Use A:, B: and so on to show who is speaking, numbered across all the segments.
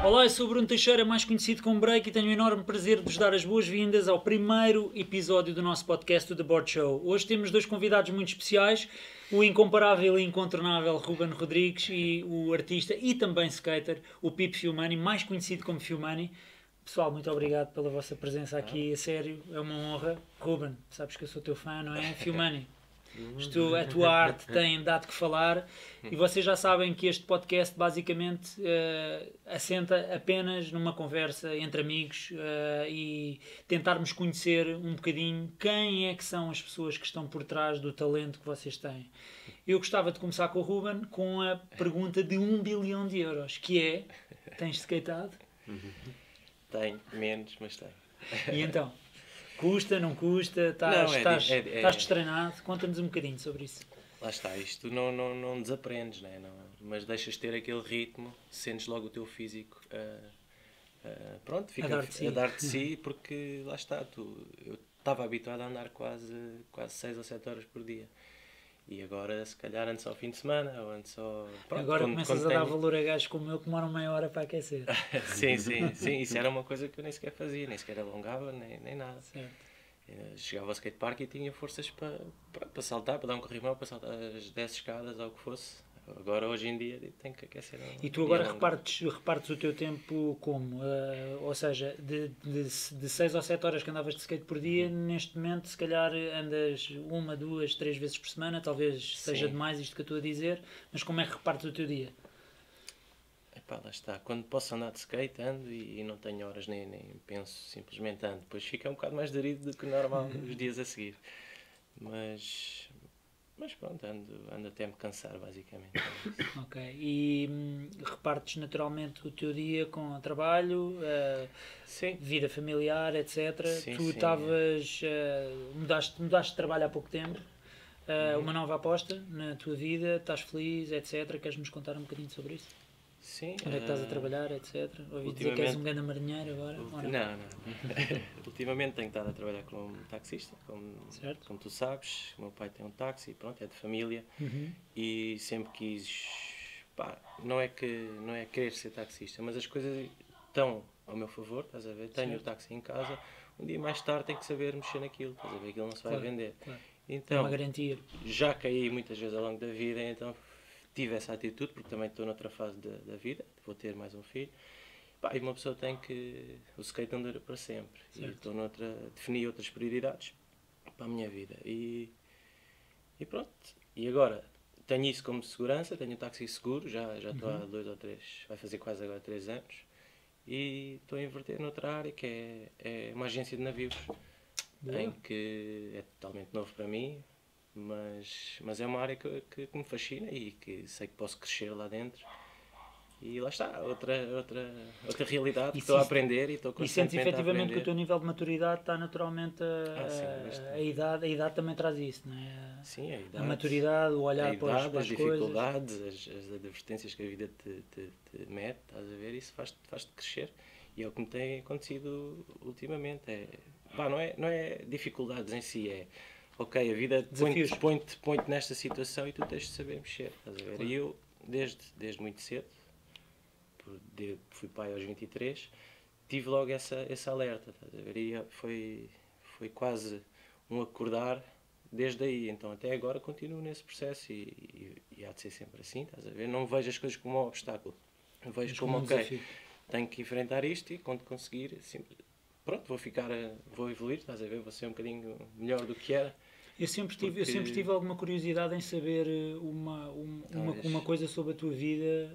A: Olá, eu sou o Bruno Teixeira, mais conhecido como Break, e tenho o enorme prazer de vos dar as boas-vindas ao primeiro episódio do nosso podcast, o The Board Show. Hoje temos dois convidados muito especiais, o incomparável e incontornável Ruben Rodrigues e o artista e também skater, o Pipo Fiumani, mais conhecido como Fiumani. Pessoal, muito obrigado pela vossa presença aqui, a sério, é uma honra. Ruben, sabes que eu sou teu fã, não é? Fiumani, a tua arte tem dado que falar e vocês já sabem que este podcast basicamente assenta apenas numa conversa entre amigos e tentarmos conhecer um bocadinho quem é que são as pessoas que estão por trás do talento que vocês têm. Eu gostava de começar com o Ruben com a pergunta de 1 bilhão de euros, que é, tens skatado?
B: Tenho, menos, mas tenho.
A: E então? Custa, não custa? Estás destreinado? Conta-nos um bocadinho sobre isso.
B: Lá está, isto não desaprendes, né? Mas deixas ter aquele ritmo, sentes logo o teu físico pronto, fica a dar de si, porque lá está, eu estava habituado a andar quase 6 ou 7 horas por dia. E agora, se calhar, antes ao fim de semana, ou antes ao... Pronto,
A: agora começas a dar valor a gajos como eu que demoram meia hora para aquecer.
B: sim, isso era uma coisa que eu nem sequer fazia, nem sequer alongava, nem nada.
A: Certo.
B: Chegava ao skatepark e tinha forças para saltar, para dar um corrimão, para saltar as 10 escadas ou o que fosse. Agora, hoje em dia, tenho que aquecer.
A: E tu agora repartes o teu tempo como? Ou seja, de 6 ou 7 horas que andavas de skate por dia, neste momento, se calhar andas 1, 2, 3 vezes por semana, talvez seja demais isto que eu estou a dizer, mas como é que repartes o teu dia?
B: Epá, lá está. Quando posso andar de skate, ando e não tenho horas, nem penso, simplesmente ando. Depois fica um bocado mais dorido do que normal os dias a seguir. Mas pronto, ando até me cansar, basicamente.
A: Ok. E repartes naturalmente o teu dia com trabalho, vida familiar, etc.
B: Sim,
A: tu estavas... mudaste de trabalho há pouco tempo. Uma nova aposta na tua vida, estás feliz, etc. Queres-nos contar um bocadinho sobre isso?
B: Sim.
A: Onde é que estás a trabalhar, etc. Ouvi dizer que és um grande marinheiro agora.
B: Não. Ultimamente tenho estado a trabalhar como taxista, como tu sabes. O meu pai tem um táxi, pronto, é de família. E sempre quis... Pá, não é querer ser taxista, mas as coisas estão ao meu favor, estás a ver? Tenho o táxi em casa, um dia mais tarde tenho que saber mexer naquilo, estás a ver? Aquilo não se vai vender.
A: Claro.
B: Então,
A: é uma garantia.
B: Já caí muitas vezes ao longo da vida, então tive essa atitude, porque também estou noutra fase da vida, vou ter mais um filho. E uma pessoa tem que... O skate não dura para sempre.
A: Certo.
B: E estou defini outras prioridades para a minha vida. E pronto. E agora, tenho isso como segurança, tenho um táxi seguro, já estou há 2 ou 3, vai fazer quase agora 3 anos. E estou a inverter noutra área, que é uma agência de navios. Boa. Em que é totalmente novo para mim, mas é uma área que me fascina e que sei que posso crescer lá dentro. E lá está, outra realidade que estou a aprender e estou constantemente a aprender.
A: E sentes efetivamente que o teu nível de maturidade está naturalmente a idade também traz isso, não é?
B: Sim, a idade.
A: A maturidade, o olhar para as coisas.
B: As dificuldades, as advertências que a vida te mete, estás a ver, isso faz-te crescer. E é o que me tem acontecido ultimamente. Não é dificuldades em si, é... Ok, a vida põe-te nesta situação e tu tens de saber mexer, estás a ver? Claro. E eu, desde muito cedo, fui pai aos 23, tive logo esse alerta, estás a ver? E foi quase um acordar desde aí. Então até agora continuo nesse processo e há de ser sempre assim, estás a ver? Não vejo as coisas como um obstáculo, vejo como ok, tenho que enfrentar isto e quando conseguir, pronto, vou evoluir, estás a ver? Vou ser um bocadinho melhor do que era.
A: Eu sempre tive alguma curiosidade em saber uma coisa sobre a tua vida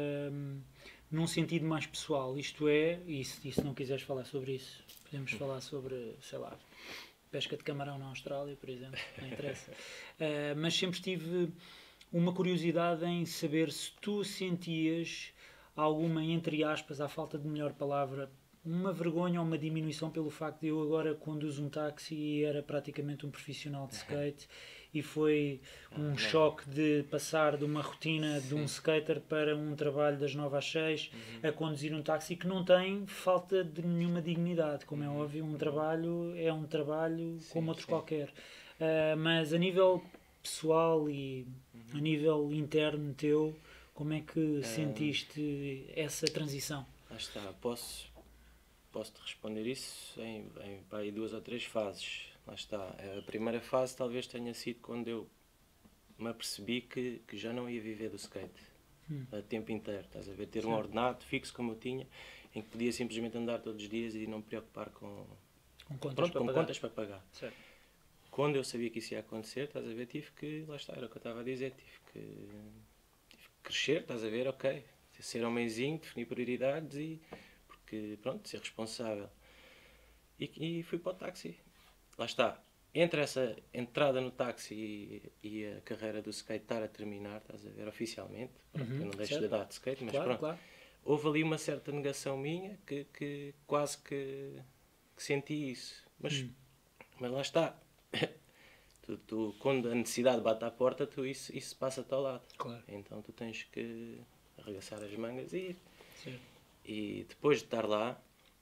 A: num sentido mais pessoal. Isto é, e se não quiseres falar sobre isso, podemos falar sobre, sei lá, pesca de camarão na Austrália, por exemplo, não interessa. Mas sempre tive uma curiosidade em saber se tu sentias alguma, entre aspas, à falta de melhor palavra, uma vergonha ou uma diminuição pelo facto de eu agora conduzo um táxi e era praticamente um profissional de skate e foi um choque de passar de uma rotina de um skater para um trabalho das 9 às 6 a conduzir um táxi que não tem falta de nenhuma dignidade, como é óbvio, um trabalho é um trabalho como outro qualquer. Mas a nível pessoal e a nível interno teu, como é que sentiste essa transição?
B: Lá está, posso-te responder isso em 2 ou 3 fases. Lá está, a primeira fase talvez tenha sido quando eu me apercebi que já não ia viver do skate a tempo inteiro, estás a ver? Ter um ordenado fixo como eu tinha, em que podia simplesmente andar todos os dias e não me preocupar com contas para pagar.
A: Certo.
B: Quando eu sabia que isso ia acontecer, estás a ver, tive que, lá está, era o que eu estava a dizer, tive que crescer, estás a ver, ok, ser homenzinho, definir prioridades e, porque, pronto, ser responsável. E fui para o táxi. Lá está, entre essa entrada no táxi e a carreira do skate estar a terminar, estás a ver, oficialmente, pronto, eu não deixo de dar de skate, mas
A: claro,
B: pronto,
A: claro.
B: Houve ali uma certa negação minha que quase que senti isso. Mas lá está. Tu, quando a necessidade bate à porta, isso passa-te ao lado.
A: Claro.
B: Então tu tens que arregaçar as mangas e ir.
A: Certo.
B: E depois de estar lá,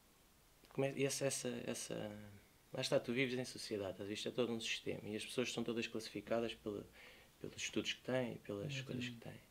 B: lá está, tu vives em sociedade, isto é todo um sistema e as pessoas são todas classificadas pelos estudos que têm, pelas coisas que têm.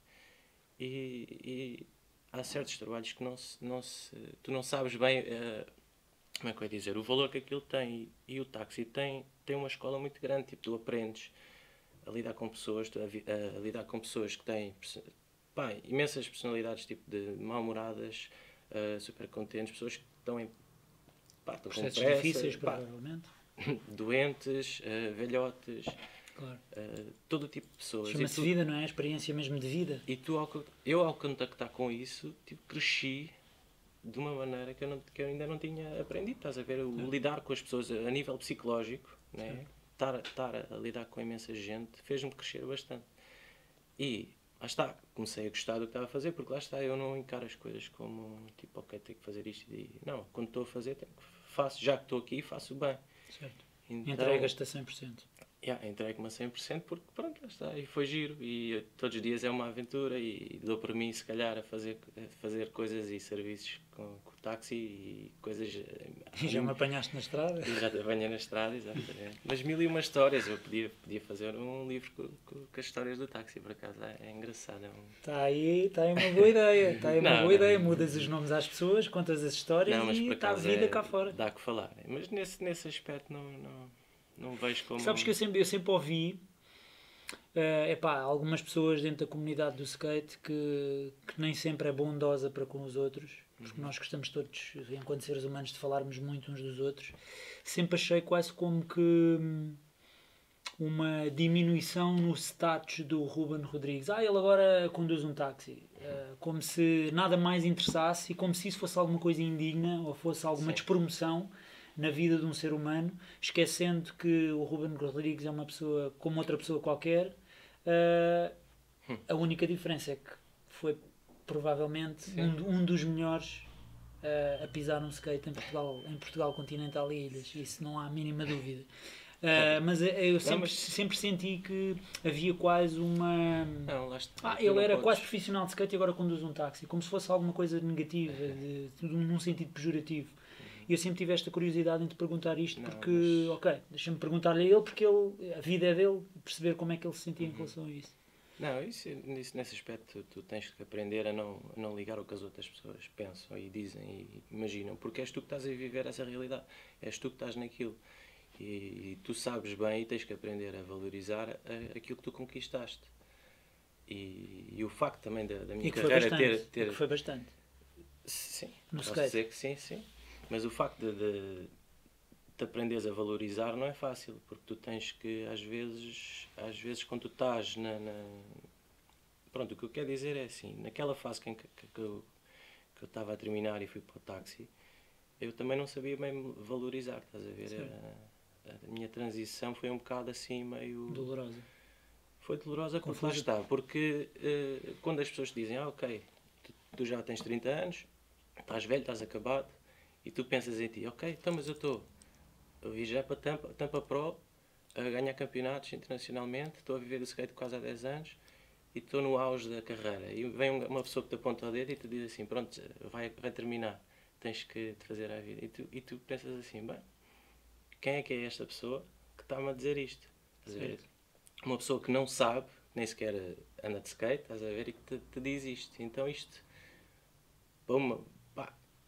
B: E há certos trabalhos que tu não sabes bem, como é que eu ia dizer, o valor que aquilo tem. E o táxi tem uma escola muito grande, tipo, tu aprendes a lidar com pessoas, a lidar com pessoas que têm imensas personalidades, tipo, de mal-humoradas, super contentes, pessoas que estão com
A: processos
B: pressa,
A: difíceis, provavelmente.
B: doentes, velhotes,
A: claro.
B: Todo o tipo de pessoas.
A: Chama-se vida, não é? A experiência mesmo de vida.
B: E eu ao contactar com isso, tipo, cresci de uma maneira que eu ainda não tinha aprendido. Estás a ver? Lidar com as pessoas a nível psicológico, né? Estar a lidar com imensa gente, fez-me crescer bastante. E lá está, comecei a gostar do que estava a fazer, porque lá está, eu não encaro as coisas como tipo, ok, tenho que fazer isto. Não, quando estou a fazer, faço, já que estou aqui, faço bem.
A: Certo.
B: Então,
A: entregas-te a 100%.
B: Entrego-me a 100% porque pronto, lá está, e foi giro e todos os dias é uma aventura e dou por mim se calhar a fazer coisas e serviços com o táxi e coisas...
A: E já me apanhaste na estrada?
B: E já te apanhei na estrada, exatamente. Mas 1001 histórias, eu podia fazer um livro com as histórias do táxi, por acaso, é engraçado.
A: Está aí uma boa ideia, boa ideia, mudas os nomes às pessoas, contas as histórias e está a vida cá fora.
B: Dá que falar, mas nesse aspecto não vejo como...
A: Sabes que eu sempre ouvi algumas pessoas dentro da comunidade do skate que nem sempre é bondosa para com os outros, porque nós gostamos todos, enquanto seres humanos, de falarmos muito uns dos outros. Sempre achei quase como que uma diminuição no status do Ruben Rodrigues. Ele agora conduz um táxi. Como se nada mais interessasse e como se isso fosse alguma coisa indigna ou fosse alguma despromoção na vida de um ser humano, esquecendo que o Ruben Rodrigues é uma pessoa como outra pessoa qualquer. A única diferença é que foi provavelmente um dos melhores a pisar um skate em Portugal continental e ilhas, isso não há a mínima dúvida. Mas eu sempre senti que havia quase uma... ele era quase profissional de skate e agora conduz um táxi, como se fosse alguma coisa negativa, num sentido pejorativo. E eu sempre tive esta curiosidade em te perguntar isto, porque, deixa-me perguntar-lhe a ele, porque a vida é dele, perceber como é que ele se sentia em relação a isso.
B: Não, isso nesse aspecto tu tens que aprender a não ligar o que as outras pessoas pensam e dizem e imaginam, porque és tu que estás a viver essa realidade, és tu que estás naquilo. E tu sabes bem e tens que aprender a valorizar aquilo que tu conquistaste. E o facto também da minha carreira ter...
A: Que foi bastante.
B: Sim,
A: no
B: posso
A: skate.
B: dizer que sim. Mas o facto de aprenderes a valorizar não é fácil, porque tu tens que, às vezes quando tu estás Pronto, o que eu quero dizer é assim, naquela fase que eu estava a terminar e fui para o táxi, eu também não sabia bem valorizar, estás a ver? A minha transição foi um bocado assim, meio...
A: Dolorosa.
B: Foi dolorosa porque lá está, porque quando as pessoas te dizem, ok, tu já tens 30 anos, estás velho, estás acabado, e tu pensas em ti, ok, então mas eu viajei para Tampa Pro, a ganhar campeonatos internacionalmente, estou a viver o skate quase há 10 anos, e estou no auge da carreira. E vem uma pessoa que te aponta o dedo e te diz assim, pronto, vai terminar, tens que te fazer a vida. E tu pensas assim, bem, quem é que é esta pessoa que está-me a dizer isto? Estás a ver? Uma pessoa que não sabe, nem sequer anda de skate, estás a ver, e que te diz isto. Então isto,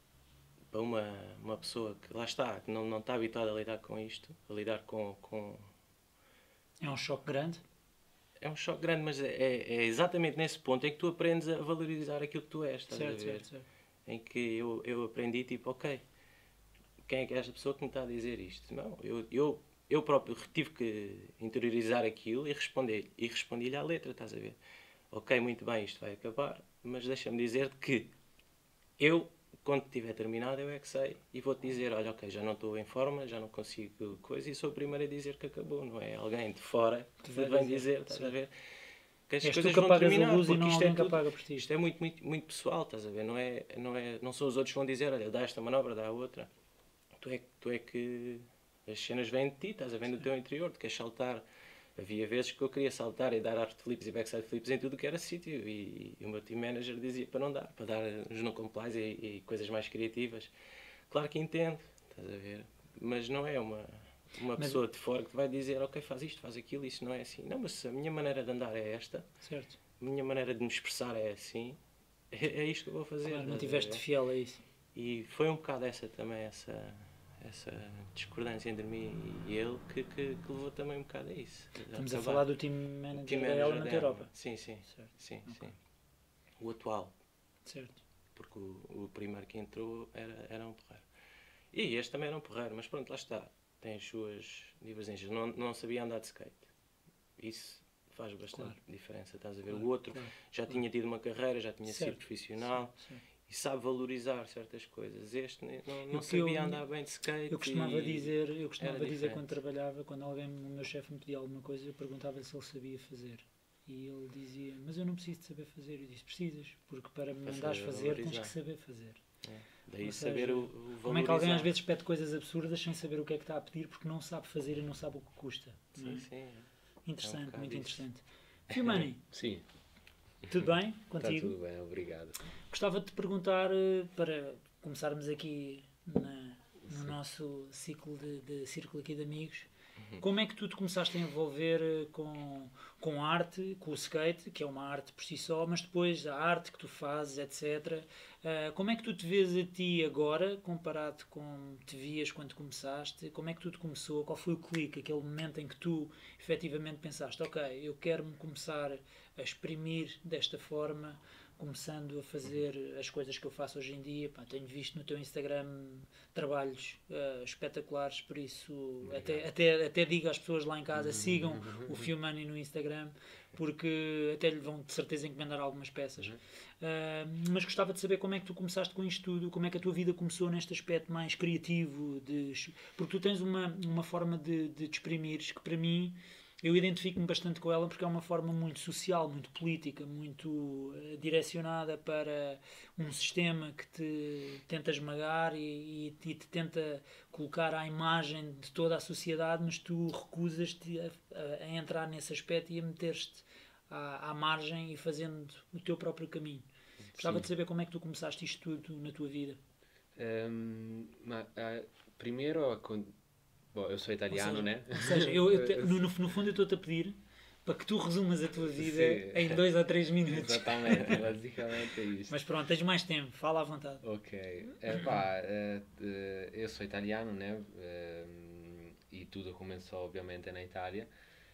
B: para uma pessoa que lá está, que não está habituada a lidar com isto, a lidar com...
A: É um choque grande?
B: É um choque grande, mas é exatamente nesse ponto em que tu aprendes a valorizar aquilo que tu és, estás a ver?
A: Certo.
B: Em que eu aprendi, tipo, ok, quem é que é esta pessoa que me está a dizer isto? Não, eu próprio tive que interiorizar aquilo e respondi-lhe à letra, estás a ver? Ok, muito bem, isto vai acabar, mas deixa-me dizer-te que eu, quando tiver terminado, eu é que sei e vou-te dizer, olha, ok, já não estou em forma, já não consigo coisa e sou o primeiro a dizer que acabou, não é alguém de fora que te vem dizer, estás a ver? Que as coisas vão terminar, porque isto é tudo, isto é muito pessoal, estás a ver? Não são os outros que vão dizer, olha, dá esta manobra, dá a outra. Tu é que as cenas vêm de ti, estás a ver, do teu interior, tu queres saltar. Havia vezes que eu queria saltar e dar arte flips e backside flips em tudo que era sítio e o meu team manager dizia para não dar, para dar os não complies e coisas mais criativas. Claro que entendo, estás a ver, mas não é uma pessoa de fora que te vai dizer, ok, faz isto, faz aquilo, isso não é assim. Não, mas a minha maneira de andar é esta,
A: certo.
B: a minha maneira de me expressar é assim, é isto que eu vou fazer.
A: Claro, não estiveste fiel a isso.
B: E foi um bocado essa discordância entre mim e ele que levou também um bocado a isso.
A: Estamos a falar do team manager da Element Europa.
B: Sim. O atual.
A: Certo.
B: Porque o primeiro que entrou era um porreiro. E este também era um porreiro, mas pronto, lá está. Tem as suas divergências. Não sabia andar de skate. Isso faz bastante diferença, estás a ver? O outro já tinha tido uma carreira, já tinha sido profissional. E sabe valorizar certas coisas. Este não sabia andar bem de skate.
A: Eu costumava dizer quando trabalhava, quando o meu chefe me pedia alguma coisa, eu perguntava se ele sabia fazer. E ele dizia, mas eu não preciso de saber fazer. Eu disse, precisas, porque para me mandares fazer, tens que saber fazer.
B: Daí saber o valorizar.
A: Como é que alguém às vezes pede coisas absurdas sem saber o que é que está a pedir, porque não sabe fazer e não sabe o que custa.
B: Sim.
A: Interessante, muito interessante. Fiumani.
C: Sim.
A: Tudo bem contigo?
C: Está tudo bem, obrigado.
A: Gostava de te perguntar, para começarmos aqui no nosso ciclo de círculo aqui de amigos, como é que tu te começaste a envolver com arte, com o skate, que é uma arte por si só, mas depois a arte que tu fazes, etc. Como é que tu te vês a ti agora, comparado com te vias quando começaste? Como é que tudo começou? Qual foi o clique, aquele momento em que tu efetivamente pensaste, ok, eu quero-me começar a exprimir desta forma, começando a fazer as coisas que eu faço hoje em dia. Pá, tenho visto no teu Instagram trabalhos espetaculares, por isso até digo às pessoas lá em casa, sigam o Fiumani no Instagram, porque até lhe vão de certeza encomendar algumas peças. Mas gostava de saber como é que tu começaste com isto tudo, como é que a tua vida começou neste aspecto mais criativo, porque tu tens uma forma de te exprimires que para mim eu identifico-me bastante com ela, porque é uma forma muito social, muito política, muito direcionada para um sistema que te tenta esmagar e te tenta colocar à imagem de toda a sociedade, mas tu recusas-te a entrar nesse aspecto e a meter-te à margem e fazendo o teu próprio caminho. Gostava de saber como é que tu começaste isto tudo na tua vida.
C: Primeiro, bom, eu sou italiano, né?
A: Ou seja, no fundo eu estou-te a pedir para que tu resumas a tua vida em 2 ou 3 minutos.
C: Exatamente, basicamente é isto.
A: Mas pronto, tens mais tempo, fala à vontade.
C: Ok. Eu sou italiano, né? E tudo começou obviamente na Itália.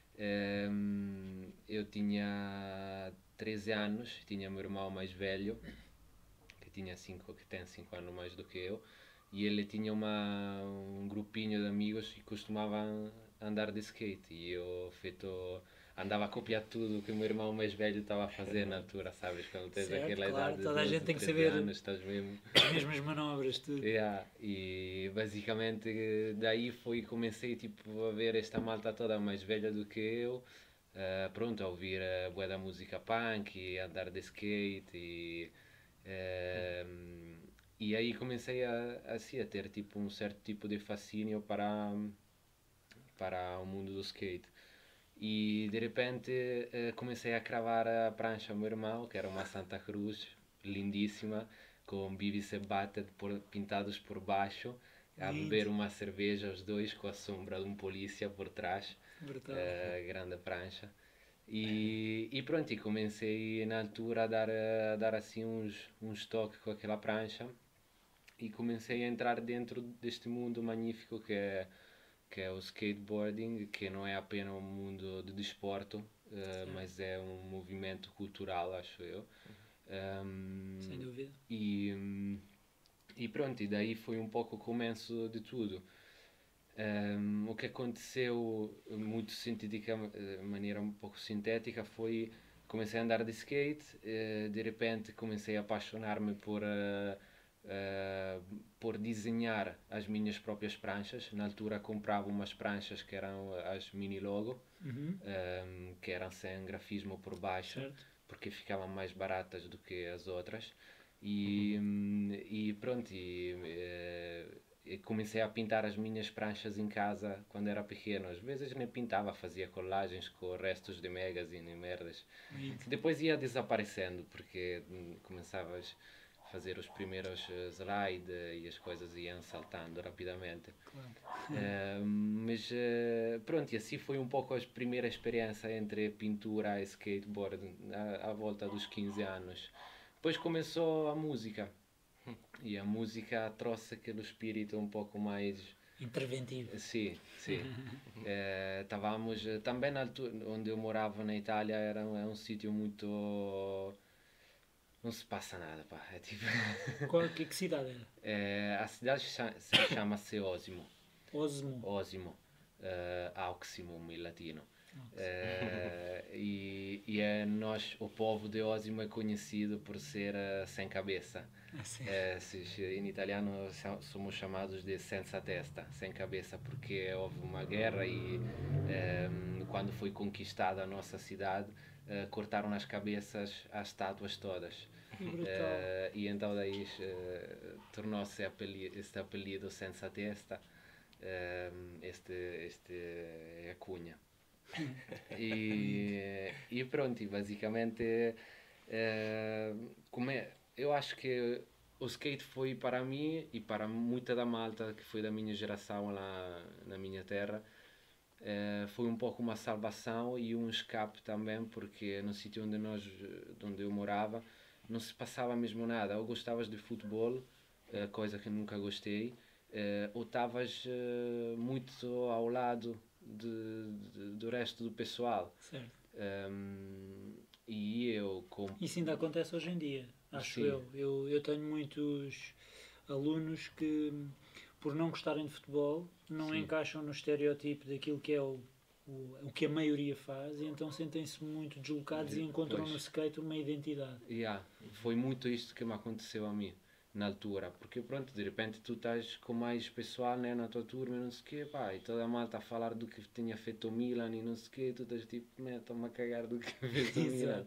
C: Eu tinha 13 anos, tinha meu irmão mais velho, que tem 5 anos mais do que eu. E ele tinha um grupinho de amigos que costumavam andar de skate. E eu andava a copiar tudo que o meu irmão mais velho estava a fazer na altura, sabes? Quando tens aquela idade de
A: toda a gente tem que saber
C: anos, estás mesmo...
A: as mesmas manobras, tudo.
C: E basicamente daí comecei tipo, a ver esta malta toda mais velha do que eu, pronto, a ouvir bué da música punk e andar de skate e aí comecei a ter tipo um certo tipo de fascínio para o mundo do skate. E de repente comecei a cravar a prancha ao meu irmão, que era uma Santa Cruz lindíssima, com bibis e batted pintados por baixo, a beber uma cerveja os dois com a sombra de um polícia por trás, grande prancha. E pronto, e comecei na altura a dar assim uns toques com aquela prancha. e comecei a entrar dentro deste mundo magnífico que é o skateboarding, que não é apenas um mundo de desporto, mas é um movimento cultural, acho eu.
A: Sem dúvida.
C: E pronto, e daí foi um pouco o começo de tudo. O que aconteceu muito sintética, de maneira um pouco sintética, foi comecei a andar de skate, de repente comecei a apaixonar-me por desenhar as minhas próprias pranchas. Na altura comprava umas pranchas que eram as mini logo, que eram sem grafismo por baixo,
A: certo.
C: porque ficavam mais baratas do que as outras. E pronto, e comecei a pintar as minhas pranchas em casa quando era pequeno. Às vezes nem pintava, fazia colagens com restos de magazine e merdas. Que depois ia desaparecendo, porque começavas a fazer os primeiros slides e as coisas iam saltando rapidamente.
A: Claro.
C: Mas pronto, e assim foi um pouco a primeira experiência entre pintura e skateboard à volta dos 15 anos. Depois começou a música. E a música trouxe aquele espírito um pouco mais
A: interventivo.
C: Sim, sim. Estávamos também na altura onde eu morava na Itália, era um sítio muito. Não se passa nada, pá. É tipo.
A: Que cidade era?
C: A cidade chama-se Osimo.
A: Osmo.
C: Osimo. Auximum em latino. E nós, o povo de Osimo é conhecido por ser sem cabeça. Em italiano somos chamados de senza testa, sem cabeça, porque houve uma guerra e quando foi conquistada a nossa cidade, cortaram as cabeças às estátuas todas. E então daí tornou-se este apelido senza testa, este é a cunha. E pronto, e basicamente eu acho que o skate foi para mim e para muita da malta que foi da minha geração lá na minha terra, foi um pouco uma salvação e um escape também, porque no sítio onde eu morava não se passava mesmo nada. Ou gostavas de futebol, coisa que nunca gostei, ou estavas muito ao lado do resto do pessoal.
A: Certo.
C: E eu
A: Isso ainda acontece hoje em dia, acho
C: Sim.
A: eu tenho muitos alunos que, por não gostarem de futebol, não
C: Sim.
A: encaixam no estereótipo daquilo que é o que a maioria faz, e então sentem-se muito deslocados e encontram no skate uma identidade.
C: Foi muito isto que me aconteceu a mim na altura, porque pronto, de repente tu estás com mais pessoal, né, na tua turma e não sei o quê, pá, e toda a malta a falar do que tinha feito o Milan e não sei o quê, tu estás tipo, estou-me a cagar do que fez o Milan,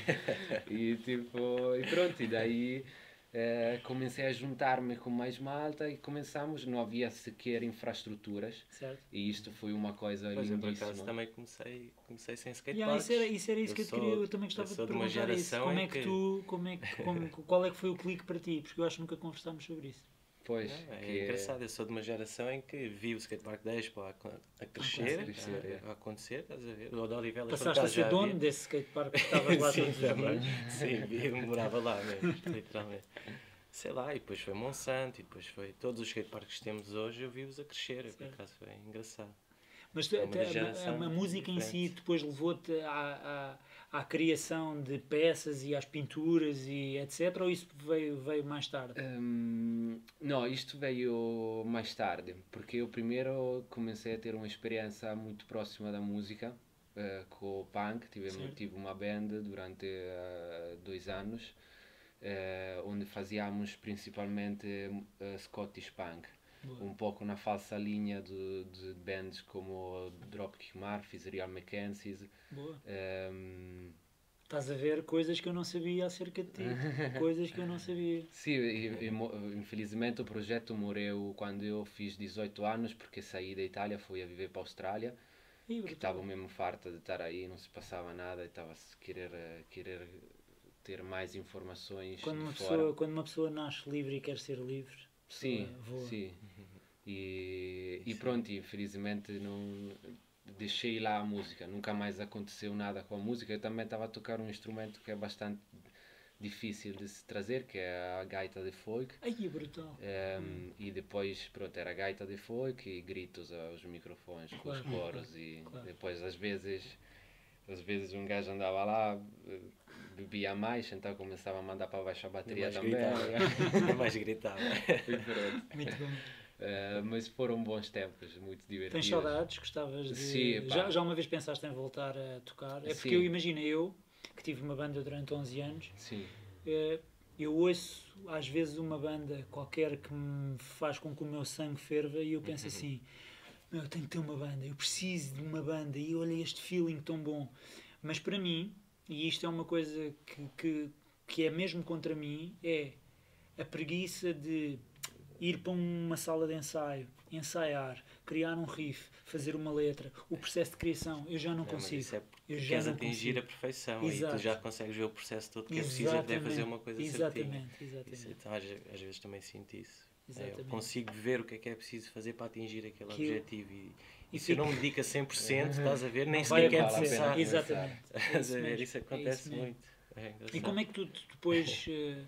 C: e tipo, e pronto, e daí comecei a juntar-me com mais malta e começamos, não havia sequer infraestruturas,
A: certo.
C: E isto foi uma coisa
B: lindíssima.
C: Eu, por
B: acaso, também comecei sem skateparks.
A: Isso era isso que eu queria, eu também gostava de perguntar isso. Como é que tu, qual é que foi o clique para ti? Porque eu acho que nunca conversámos sobre isso.
C: Pois,
B: é engraçado, eu sou de uma geração em que vi o skatepark da Expo a crescer, a acontecer, estás a ver? O de Odivelas,
A: passaste a ser dono desse skatepark que estavas lá todos os dias.
B: Sim, eu morava lá mesmo, literalmente. Sei lá, e depois foi Monsanto, e depois foi todos os skateparks que temos hoje, eu vi-os a crescer, por acaso foi engraçado.
A: Mas a música em si depois levou-te à criação de peças e às pinturas e etc, ou isso veio mais tarde?
C: Não, isto veio mais tarde, porque eu primeiro comecei a ter uma experiência muito próxima da música, com o punk, tive uma band durante 2 anos, onde fazíamos principalmente Scottish Punk. Boa. Um pouco na falsa linha de bands como Dropkick Murphys, Real Mackenzie.
A: Boa. Estás a ver coisas que eu não sabia acerca de ti. Coisas que eu não sabia.
C: Sim, infelizmente o projeto morreu quando eu fiz 18 anos, porque saí da Itália, fui a viver para a Austrália, que estava mesmo farta de estar aí, não se passava nada, e estava a querer ter mais informações
A: quando uma pessoa nasce livre e quer ser livre.
C: Sim, sim. E pronto, infelizmente não deixei lá a música, nunca mais aconteceu nada com a música. Eu também estava a tocar um instrumento que é bastante difícil de se trazer, que é a gaita de folk.
A: Aí é brutal.
C: E depois, pronto, era a gaita de folk e gritos aos microfones com os coros. E depois, às vezes um gajo andava lá, bebia mais, então começava a mandar para baixo a bateria também.
B: Ainda mais gritava.
A: Muito bom.
C: Mas foram bons tempos, muito divertidos.
A: Tens saudades? Gostavas de...
C: Sim,
A: já uma vez pensaste em voltar a tocar? É porque
C: Sim.
A: eu imagino, que tive uma banda durante 11 anos,
C: Sim.
A: Eu ouço às vezes uma banda qualquer que me faz com que o meu sangue ferva e eu penso assim, eu tenho que ter uma banda, eu preciso de uma banda e olha este feeling tão bom. Mas para mim, e isto é uma coisa que é mesmo contra mim, é a preguiça de ir para uma sala de ensaio, ensaiar, criar um riff, fazer uma letra, o processo de criação, eu já não consigo.
B: Isso é
A: eu já
B: queres
A: não
B: atingir
A: consigo.
B: a perfeição.
A: Exato.
B: E tu já consegues ver o processo todo que é preciso até fazer uma coisa certinha.
A: Exatamente.
B: Então, às vezes também sinto isso.
A: Exatamente.
B: Eu consigo ver o que é preciso fazer para atingir aquele
A: Que eu-
B: objetivo e se eu não me dedico a 100%, estás a ver, nem
A: Não vai
B: sequer quero
A: acontecer.
B: começar.
A: Exatamente.
B: Estás a ver,
A: mesmo.
B: isso acontece
A: mesmo.
B: muito. É engraçado.
A: E como é que tu depois,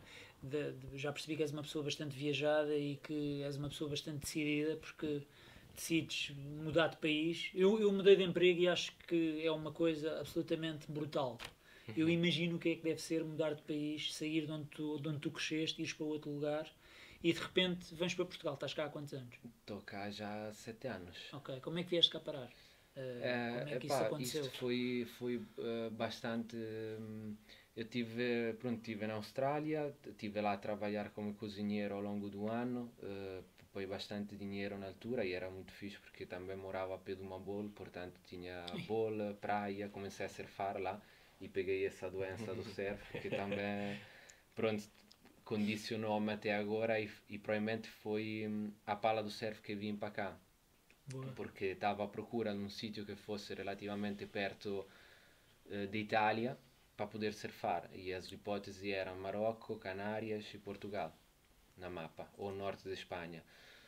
A: já percebi que és uma pessoa bastante viajada e que és uma pessoa bastante decidida, porque decides mudar de país. Eu mudei de emprego e acho que é uma coisa absolutamente brutal. Eu imagino o que é que deve ser mudar de país, sair de onde tu cresceste, ires para outro lugar e de repente vens para Portugal. Estás cá há quantos anos?
C: Estou cá já há 7 anos.
A: Ok, como é que vieste cá parar? Como é que isso aconteceu?
C: Isto foi bastante. Eu tive na Austrália, estive lá a trabalhar como cozinheiro ao longo do ano, foi bastante dinheiro na altura e era muito fixe porque também morava a pé de uma bola, portanto tinha bola, praia, comecei a surfar lá e peguei essa doença do surf que também, pronto, condicionou-me até agora e provavelmente foi a pala do surf que vim para cá.
A: Boa.
C: Porque estava à procura de um sítio que fosse relativamente perto de Itália para poder surfar e as hipóteses eram Marrocos, Canárias e Portugal na mapa, ou norte de Espanha.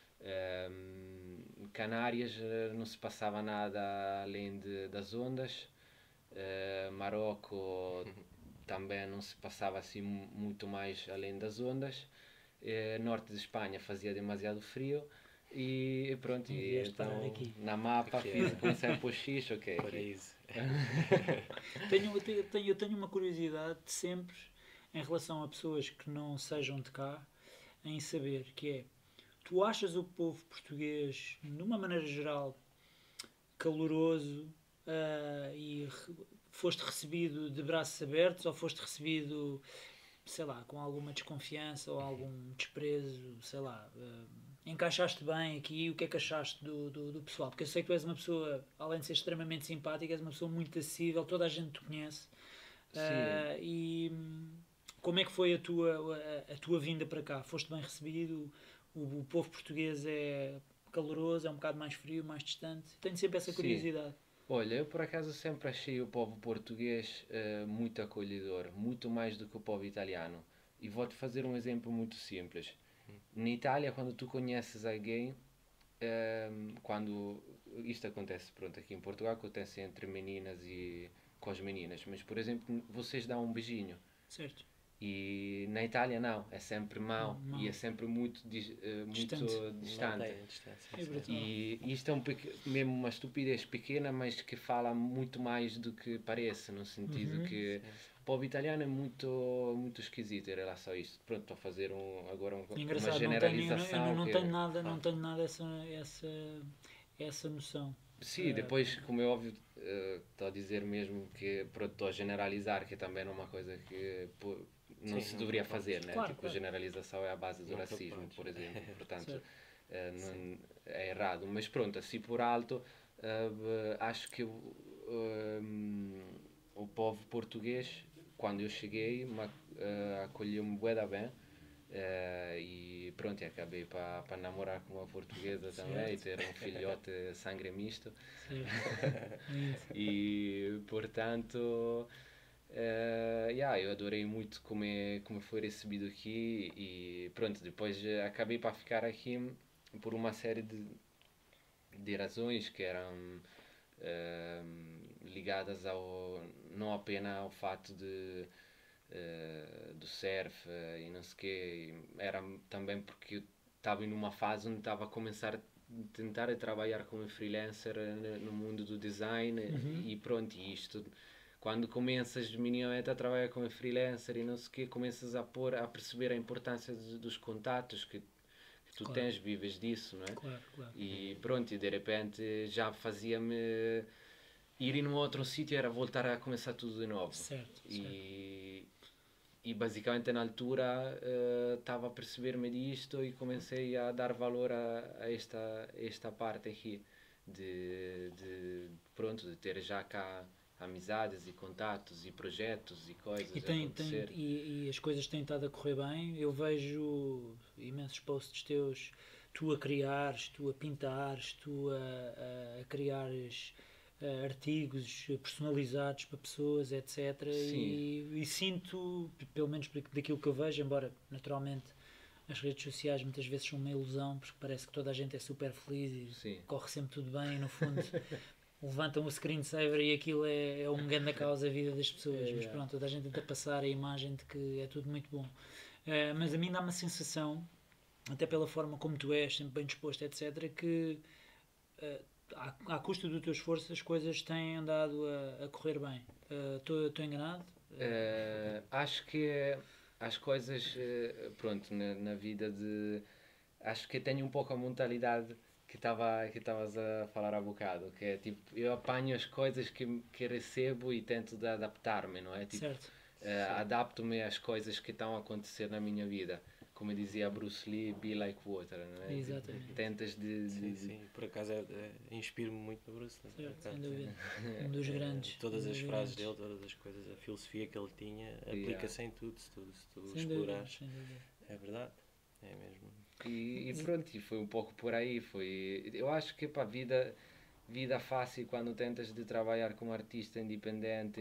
C: Canárias não se passava nada além das ondas, Marrocos também não se passava assim muito mais além das ondas, norte de Espanha fazia demasiado frio. E pronto, e então na mapa comecei a pôr X, ok.
B: Paraíso.
A: Eu tenho uma curiosidade de sempre em relação a pessoas que não sejam de cá, em saber que é, tu achas o povo português, de uma maneira geral, caloroso e foste recebido de braços abertos ou foste recebido, sei lá, com alguma desconfiança ou algum desprezo, sei lá... encaixaste bem aqui, o que é que achaste do pessoal? Porque eu sei que tu és uma pessoa, além de ser extremamente simpática, és uma pessoa muito acessível, toda a gente te conhece. E como é que foi a tua vinda para cá? Foste bem recebido? O povo português é caloroso, é um bocado mais frio, mais distante? Tenho sempre essa curiosidade.
C: Olha, eu por acaso sempre achei o povo português muito acolhedor, muito mais do que o povo italiano. E vou-te fazer um exemplo muito simples. Na Itália, quando tu conheces alguém, quando isto acontece, pronto, aqui em Portugal acontece entre meninas e com as meninas, mas por exemplo, vocês dão um beijinho.
A: Certo.
C: E na Itália não, é sempre mau e é sempre muito distante.
A: É brutal.
C: E isto é mesmo uma estupidez pequena, mas que fala muito mais do que parece, no sentido que o povo italiano é muito esquisito em relação a isto. Pronto, estou a fazer uma generalização.
A: Não tenho nada essa noção.
C: Sim, depois, como é óbvio, estou a dizer mesmo que, pronto, estou a generalizar, que também é uma coisa que não se deveria fazer, né?
A: Claro,
C: tipo, a generalização é a base do racismo, por exemplo, portanto, é errado. Mas pronto, assim por alto, acho que o povo português, quando eu cheguei, acolheu-me bué da bem. E pronto, acabei para namorar com uma portuguesa também e ter um filhote sangue misto. E portanto, eu adorei muito como foi recebido aqui e pronto, depois acabei para ficar aqui por uma série de razões que eram ligadas não apenas ao fato de do surf e não sei o quê. Era também porque eu estava em uma fase onde estava a começar a tentar trabalhar como freelancer no mundo do design e pronto, e isto quando começas minimamente a trabalhar como freelancer e não sei o quê, começas a perceber a importância dos contatos que tu tens, vives disso, não é?
A: Claro.
C: E pronto, e de repente já fazia-me ir num outro sítio, era voltar a começar tudo de novo.
A: Certo.
C: E basicamente na altura estava a perceber-me disto e comecei a dar valor a esta parte aqui pronto, de ter já cá amizades e contatos e projetos e coisas a acontecer.
A: E as coisas têm estado a correr bem. Eu vejo imensos posts teus, tu a criares, tu a pintares, tu a criares artigos personalizados para pessoas, etc. E sinto, pelo menos daquilo que eu vejo, embora naturalmente as redes sociais muitas vezes são uma ilusão, porque parece que toda a gente é super feliz e corre sempre tudo bem, e no fundo levantam o screensaver e aquilo é um grande causa a vida das pessoas. Mas pronto, toda a gente tenta passar a imagem de que é tudo muito bom. Mas a mim dá uma sensação, até pela forma como tu és, sempre bem disposto, etc., que à custa do teu esforço as coisas têm andado a correr bem. Estou enganado?
C: Acho que as coisas, pronto, na vida acho que tenho um pouco a mentalidade que estavas a falar há bocado, que é tipo, eu apanho as coisas que recebo e tento de adaptar-me, não é? Tipo,
A: certo.
C: Adapto-me às coisas que estão a acontecer na minha vida. Como dizia Bruce Lee, be like water, não é?
A: Exatamente.
C: Tentas
B: Sim, por acaso inspiro-me muito no Bruce Lee.
A: Certo, sem dúvida. Um dos grandes.
B: Todas as frases dele, todas as coisas, a filosofia que ele tinha, aplica-se em tudo, se tu explorares. É verdade, é mesmo.
C: E pronto, e foi um pouco por aí. Eu acho que para vida fácil quando tentas de trabalhar como artista independente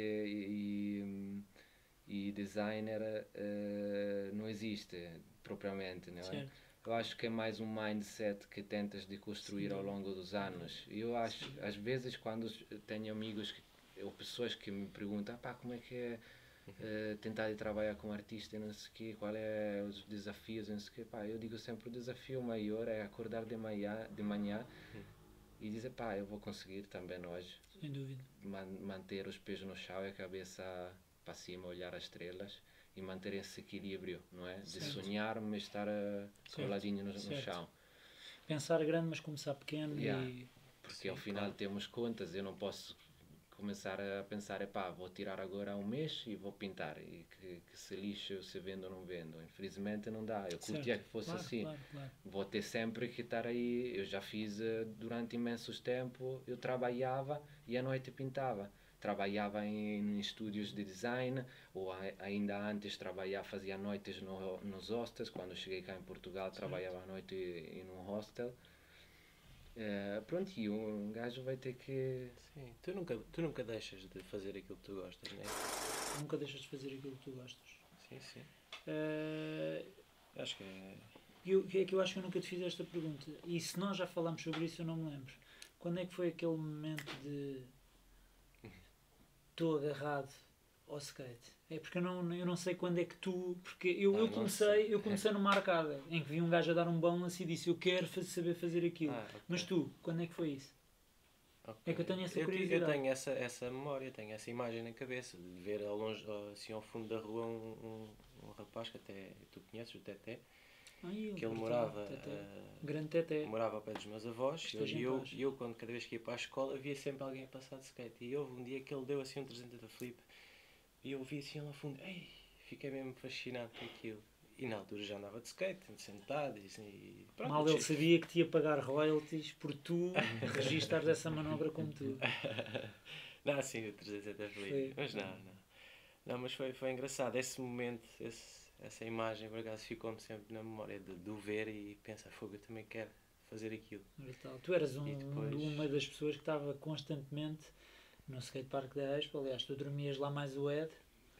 C: e designer não existe propriamente, não é?
A: Certo.
C: Eu acho que é mais um mindset que tentas de construir ao longo dos anos. Eu acho, às vezes, quando tenho amigos ou pessoas que me perguntam como é que é tentar de trabalhar como artista e não sei o quê, qual é os desafios, não sei o quê, eu digo sempre o desafio maior é acordar de manhã e dizer, eu vou conseguir também hoje.
A: Sem dúvida.
C: Manter os pés no chão e a cabeça para cima, olhar as estrelas e manter esse equilíbrio, não é? De sonhar, mas estar coladinho no chão.
A: Pensar grande, mas começar pequeno.
C: Porque ao final temos contas, eu não posso começar a pensar, vou tirar agora um mês e vou pintar, e que se lixe se vendo ou não vendo. Infelizmente não dá, eu curtia que fosse assim.
A: Claro.
C: Vou ter sempre que estar aí, eu já fiz durante imensos tempos, eu trabalhava e à noite pintava. Trabalhava em estúdios de design, ou ainda antes fazia noites nos hostels. Quando cheguei cá em Portugal, trabalhava à noite em um hostel. Pronto, e um gajo vai ter que...
B: Sim, tu nunca deixas de fazer aquilo que tu gostas, não é?
A: Nunca deixas de fazer aquilo que tu gostas.
B: Sim. Acho que é...
A: Eu acho que eu nunca te fiz esta pergunta. E se nós já falámos sobre isso, eu não me lembro. Quando é que foi aquele momento de... estou agarrado ao skate? É porque eu não sei quando é que tu... Porque eu comecei numa arcada em que vi um gajo a dar um balance e disse eu quero saber fazer aquilo.
B: Okay.
A: Mas tu, quando é que foi isso? Okay. É que eu tenho essa curiosidade.
B: Eu tenho essa memória, tenho essa imagem na cabeça de ver ao longe, assim ao fundo da rua um rapaz que até tu conheces, o Teté, que ele morava
A: grande Teté.
B: Morava ao pé dos meus avós e eu quando cada vez que ia para a escola via sempre alguém a passar de skate, e houve um dia que ele deu assim um 360 flip e eu vi assim lá ao fundo, fiquei mesmo fascinado com aquilo, e na altura já andava de skate, sentado e assim, pronto.
A: Mal ele sabia que te ia pagar royalties por tu registares essa manobra como tu.
B: Não, sim, o 360 flip, mas não, mas foi engraçado esse momento, essa imagem, por acaso, ficou-me sempre na memória de o ver e pensar, fogo, eu também quero fazer aquilo.
A: Tu eras uma das pessoas que estava constantemente no skatepark da Expo. Aliás, tu dormias lá mais o Ed.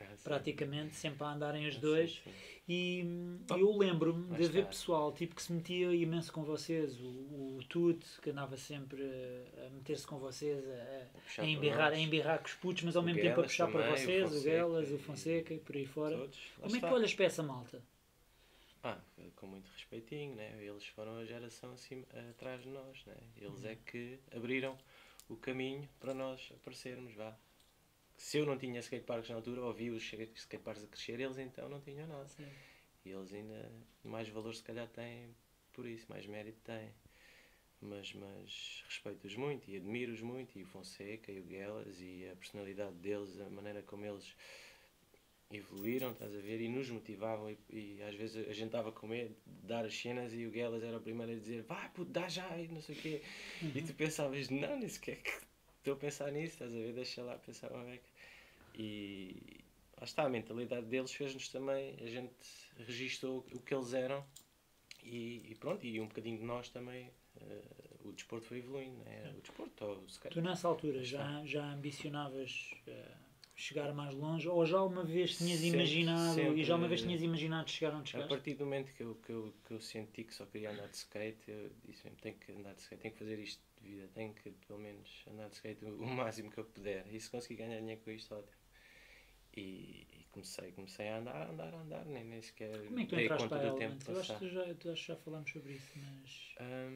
A: praticamente, sempre a andarem os dois.
B: Sim.
A: E eu lembro-me de haver
B: está.
A: pessoal tipo, que se metia imenso com vocês. O Tute, que andava sempre a meter-se com vocês,
B: puxar
A: a
B: por
A: embirrar
B: nós.
A: com os putos, mas ao
B: O
A: mesmo tempo a
B: Guelas
A: puxar para
B: também,
A: vocês, o Guelas, o
B: e
A: Fonseca e por aí fora.
B: todos. Lá
A: Como é que
B: está.
A: tu olhas para essa malta?
B: Com muito respeitinho, né? Eles foram a geração assim atrás de nós, né? Eles é que abriram o caminho para nós aparecermos, vá. Se eu não tinha skateparks na altura, ou vi os skateparks a crescer, eles então não tinham nada.
A: Sim.
B: E eles ainda mais valor se calhar têm por isso, mais mérito têm. Mas respeito-os muito e admiro-os muito, e o Fonseca e o Guelas e a personalidade deles, a maneira como eles evoluíram, estás a ver, e nos motivavam, e às vezes a gente estava com medo de dar as cenas e o Guelas era o primeiro a dizer vai puto, dá já, e não sei o quê. E tu pensavas, não, nem sequer que estou a pensar nisso, estás a ver, deixa lá pensar uma beca. E lá está, a mentalidade deles fez-nos também, a gente registou o que eles eram e pronto, e um bocadinho de nós também. O desporto foi evoluindo, né? O desporto, ou se calhar.
A: Tu nessa altura já ambicionavas chegar mais longe, ou já uma vez tinhas imaginado,
B: sempre,
A: e já uma vez tinhas imaginado chegar onde chegaste?
B: A partir do momento que eu senti que só queria andar de skate, eu disse mesmo, tenho que andar de skate, tenho que fazer isto de vida, tenho que pelo menos andar de skate o máximo que eu puder, e se conseguir ganhar dinheiro com isto, ótimo. E comecei a andar, nem sequer
A: como é que tu
B: dei
A: entraste
B: conta
A: para a
B: do
A: Element?
B: tempo
A: Eu acho
B: passar.
A: que já falámos sobre isso, mas...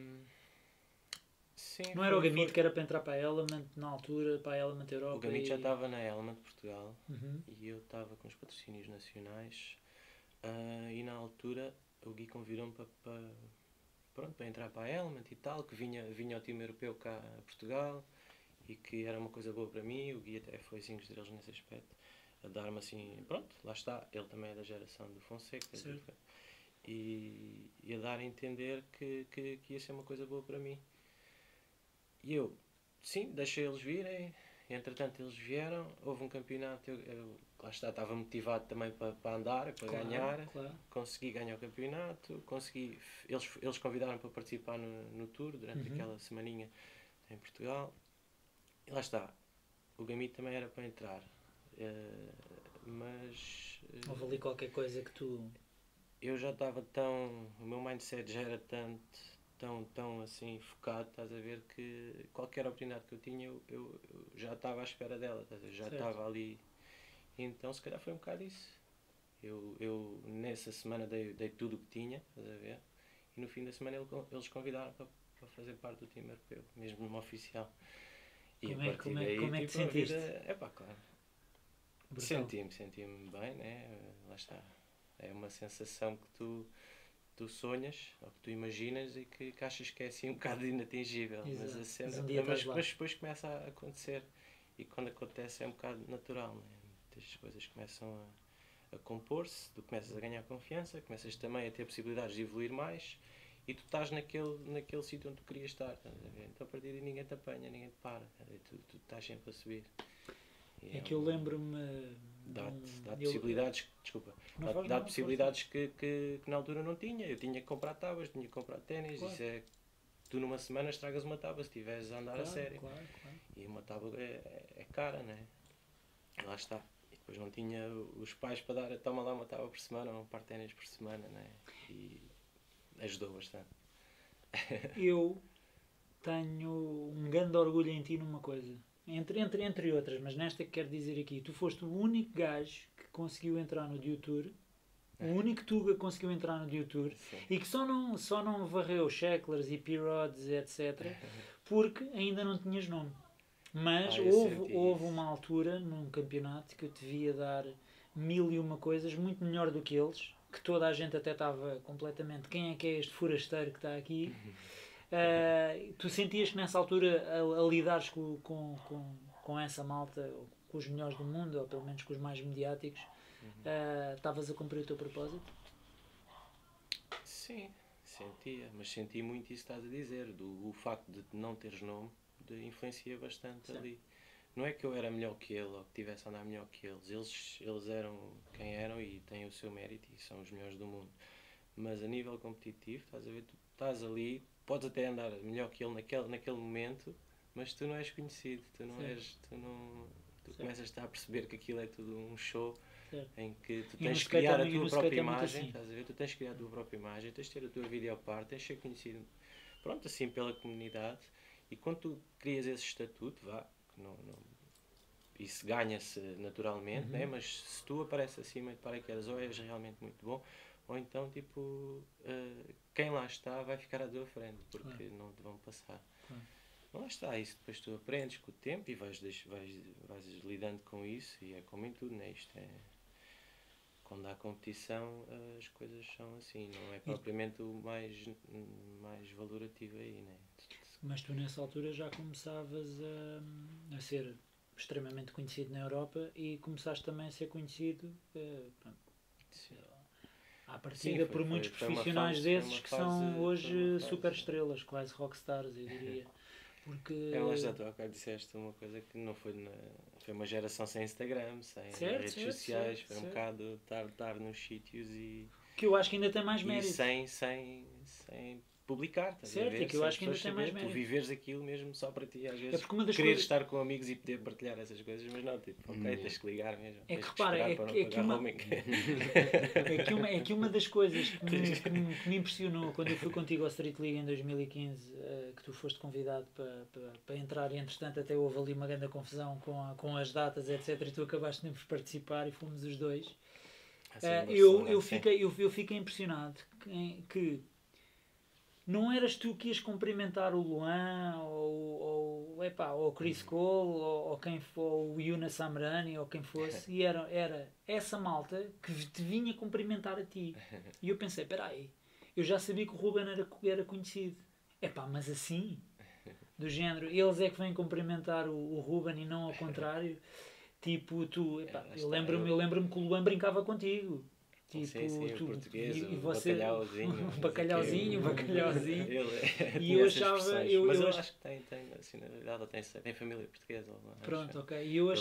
B: Sim,
A: não era o Gamito que era para entrar para a Element na altura, para a Element Europa?
B: O Gamito já estava na Element Portugal.
A: Uhum.
B: E eu estava com os patrocínios nacionais, e na altura o Gui convidou-me para entrar para a Element e tal, que vinha o time europeu cá a Portugal e que era uma coisa boa para mim. O Gui até foi 5 estrelas nesse aspecto, a dar-me assim, pronto, lá está, ele também é da geração do Fonseca e a dar a entender que ia ser uma coisa boa para mim. E eu, sim, deixei eles virem. Entretanto eles vieram, houve um campeonato, eu lá está, estava motivado também para andar, para ganhar, consegui ganhar o campeonato, eles convidaram para participar no tour durante aquela semaninha em Portugal, e lá está, o Gamito também era para entrar, mas...
A: houve ali qualquer coisa que tu...
B: Eu já estava o meu mindset já era tão assim focado, estás a ver, que qualquer oportunidade que eu tinha eu já estava à espera dela, estás a ver? Já estava ali, então se calhar foi um bocado isso. Eu nessa semana dei tudo o que tinha, estás a ver, e no fim da semana eles convidaram para fazer parte do time europeu, mesmo no oficial. E
A: como é que te sentiste?
B: Claro, senti-me bem, né? Lá está, é uma sensação que tu sonhas, ou que tu imaginas e que achas que é assim um bocado inatingível.
A: Exato.
B: Mas a cena, mas depois começa a acontecer, e quando acontece é um bocado natural, né? As coisas começam a compor-se, tu começas a ganhar confiança, começas também a ter possibilidades de evoluir mais, e tu estás naquele sítio onde tu querias estar, então a partir daí ninguém te apanha, ninguém te para, tu estás sempre a subir.
A: É que eu lembro-me...
B: Dá possibilidades, desculpa, dá possibilidades que na altura não tinha. Eu tinha que comprar tábuas, tinha que comprar ténis. Claro. Isso é, tu numa semana estragas uma tábua se estiveres a andar a sério.
A: Claro.
B: E uma tábua é cara, né? Lá está. E depois não tinha os pais para dar, toma lá uma tábua por semana ou um par de ténis por semana, né? E ajudou bastante.
A: Eu tenho um grande orgulho em ti numa coisa. Entre outras, mas nesta que quero dizer aqui, tu foste o único gajo que conseguiu entrar no Dew Tour, o único Tuga que conseguiu entrar no Dew Tour, e que só não varreu Shacklers e P-Rods, etc, porque ainda não tinhas nome. Mas houve uma altura num campeonato que eu te via dar 1001 coisas, muito melhor do que eles, que toda a gente até estava completamente, quem é que é este forasteiro que está aqui? Tu sentias que nessa altura a lidares com essa malta, com os melhores do mundo, ou pelo menos com os mais mediáticos, estavas a cumprir o teu propósito?
B: Sim, sentia, mas senti muito isso que estás a dizer, o facto de não teres nome influencia bastante. Sim. Ali. Não é que eu era melhor que ele ou que tivesse a andar melhor que eles eram quem eram e têm o seu mérito e são os melhores do mundo, mas a nível competitivo, estás a ver, tu estás ali, podes até andar melhor que ele naquele momento, mas tu não és conhecido, tu começas a perceber que aquilo é tudo um show,
A: certo.
B: em que tu
A: E
B: tens
A: no
B: de criar a
A: skate é- e
B: tua
A: no
B: própria
A: skate é muito
B: imagem,
A: assim.
B: estás a ver? Tu tens de criar a tua própria imagem, tens de ter a tua videoparte, tens de ser conhecido, pronto, assim, pela comunidade, e quando tu crias esse estatuto, vá, que isso ganha-se naturalmente, né? Mas se tu apareces acima de paraquedas, ou és realmente muito bom, ou então, tipo, quem lá está vai ficar à tua frente, porque não te vão passar. Lá está, isso depois tu aprendes com o tempo e vais lidando com isso, e é como em tudo, né? Isto é... Quando há competição, as coisas são assim, não é propriamente o mais valorativo aí, né?
A: Mas tu nessa altura já começavas a ser extremamente conhecido na Europa e começaste também a ser conhecido à partida por muitos profissionais desses que são hoje super estrelas, quase rockstars, eu diria. Porque...
B: Mas já tu há bocado disseste uma coisa que não foi foi uma geração sem Instagram, sem redes sociais, foi um bocado estar nos sítios e...
A: Que eu acho que ainda tem mais mérito.
B: E sem publicar, estás a ver?
A: É que eu acho que ainda tem mais mérito.
B: Tu viveres aquilo mesmo só para ti, às vezes,
A: querer
B: coisas... estar com amigos e poder partilhar essas coisas, mas não, tipo, ok, tens que ligar mesmo.
A: É que repara, é que uma das coisas que me impressionou quando eu fui contigo ao Street League em 2015, que tu foste convidado para entrar e entretanto até houve ali uma grande confusão com as datas, etc, e tu acabaste de nos participar e fomos os dois. Eu fiquei impressionado que não eras tu que ias cumprimentar o Luan ou o Chris Cole ou quem for, o Yuna Samrani ou quem fosse, e era essa malta que te vinha cumprimentar a ti. E eu pensei, peraí, eu já sabia que o Ruben era conhecido. Mas assim, do género, eles é que vêm cumprimentar o Ruben e não ao contrário. Tipo, eu lembro-me que o Luan brincava contigo.
B: Tipo, sim, o português,
A: e você,
B: bacalhauzinho.
A: E eu achava...
B: Mas eu acho que tem nacionalidade, tem família portuguesa.
A: Pronto, ok. E eu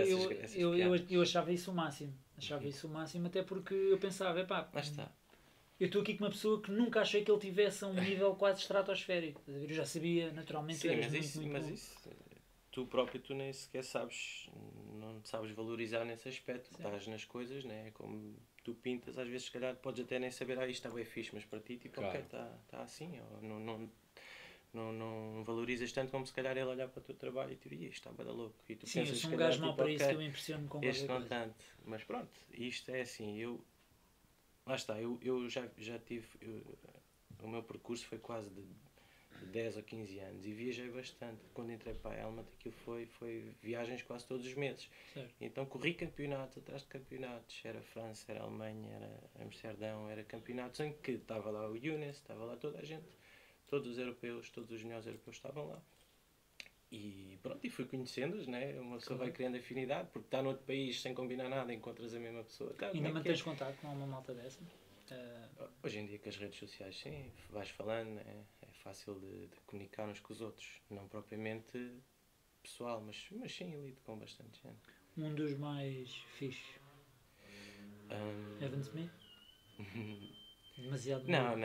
A: achava isso o máximo. Achava isso o máximo, até porque eu pensava,
B: mas está.
A: Eu estou aqui com uma pessoa que nunca achei que ele tivesse a um nível quase estratosférico. Eu já sabia, naturalmente,
B: sim,
A: que eras
B: muito bom. Isso, tu próprio, tu nem sequer sabes, não sabes valorizar nesse aspecto. Sim. Estás nas coisas, né? Como tu pintas, às vezes, se calhar, podes até nem saber, isto está bem fixe, mas para ti, tipo, claro. Ok, está assim, ou não valorizas tanto como se calhar ele olhar para o teu trabalho e tu isto está bem louco. E tu
A: sim,
B: pensas,
A: eu sou um gajo mau para isso, que eu me impressiono com
B: este não tanto. Mas pronto, isto é assim, lá está, eu já tive, o meu percurso foi quase de 10 ou 15 anos e viajei bastante. Quando entrei para a Helmut, aquilo foi viagens quase todos os meses.
A: Certo.
B: Então corri campeonatos atrás de campeonatos, era França, era Alemanha, era Amsterdão, era campeonatos em que estava lá o Younes, estava lá toda a gente, todos os europeus, todos os melhores europeus estavam lá. E pronto, e fui conhecendo-os, né? Uma pessoa vai criando afinidade, porque está noutro país sem combinar nada, encontras a mesma pessoa.
A: Ainda mantens contato com uma malta dessa?
B: Hoje em dia com as redes sociais, sim, vais falando, é fácil de comunicar uns com os outros, não propriamente pessoal, mas sim, lido com bastante gente.
A: Um dos mais fixes? Evan Smith? Demasiado
B: não.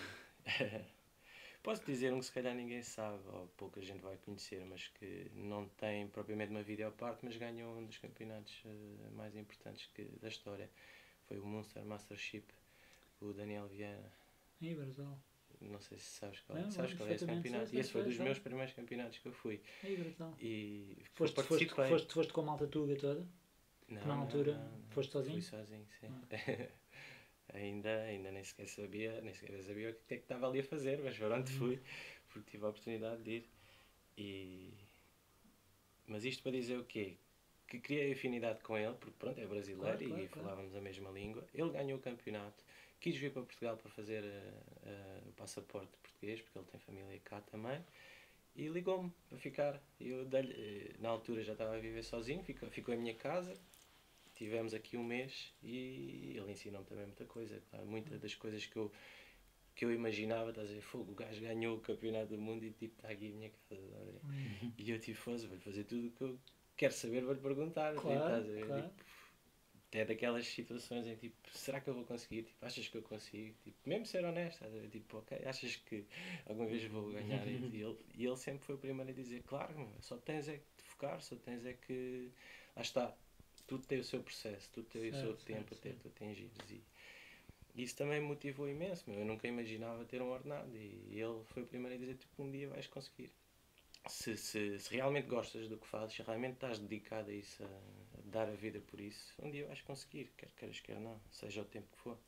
B: Posso dizer um que se calhar ninguém sabe, ou pouca gente vai conhecer, mas que não tem propriamente uma videoparte, mas ganhou um dos campeonatos mais importantes da história. Foi o Munster Mastership, o Daniel Vieira.
A: É brutal.
B: Não sei se sabes qual é esse campeonato. E esse foi dos meus primeiros campeonatos que eu fui.
A: É brutal.
B: E
A: foste com a malta tuga toda?
B: Não,
A: na altura, foste sozinho?
B: Fui sozinho, sim. Ainda nem sequer sabia o que é que estava ali a fazer, mas pronto, fui, porque tive a oportunidade de ir. Mas isto para dizer o quê? Que criei afinidade com ele, porque pronto, é brasileiro e falávamos a mesma língua. Ele ganhou o campeonato, quis vir para Portugal para fazer o passaporte português, porque ele tem família cá também, e ligou-me para ficar. Eu, na altura, já estava a viver sozinho, ficou em minha casa. Tivemos aqui um mês e ele ensinou-me também muita coisa. Muitas das coisas que eu imaginava, estás a dizer, fogo, o gajo ganhou o campeonato do mundo e tipo, está aqui em minha casa. E eu tipo, vou-lhe fazer tudo o que eu quero saber, vou-lhe perguntar.
A: Claro,
B: tipo,
A: claro.
B: Tipo, é daquelas situações em que tipo, será que eu vou conseguir? Tipo, achas que eu consigo? Tipo, mesmo ser honesto, tipo, ok, achas que alguma vez vou ganhar? E ele sempre foi o primeiro a dizer, claro, só tens é que te focar, só tens é que... Lá está. tudo tem o seu processo, tudo tem o seu tempo até tu atingires. E isso também me motivou imenso, meu. Eu nunca imaginava ter um ordenado e ele foi o primeiro a dizer, tipo, um dia vais conseguir. Se realmente gostas do que fazes, se realmente estás dedicado a isso, a dar a vida por isso, um dia vais conseguir, quer queiras, quer não, seja o tempo que for.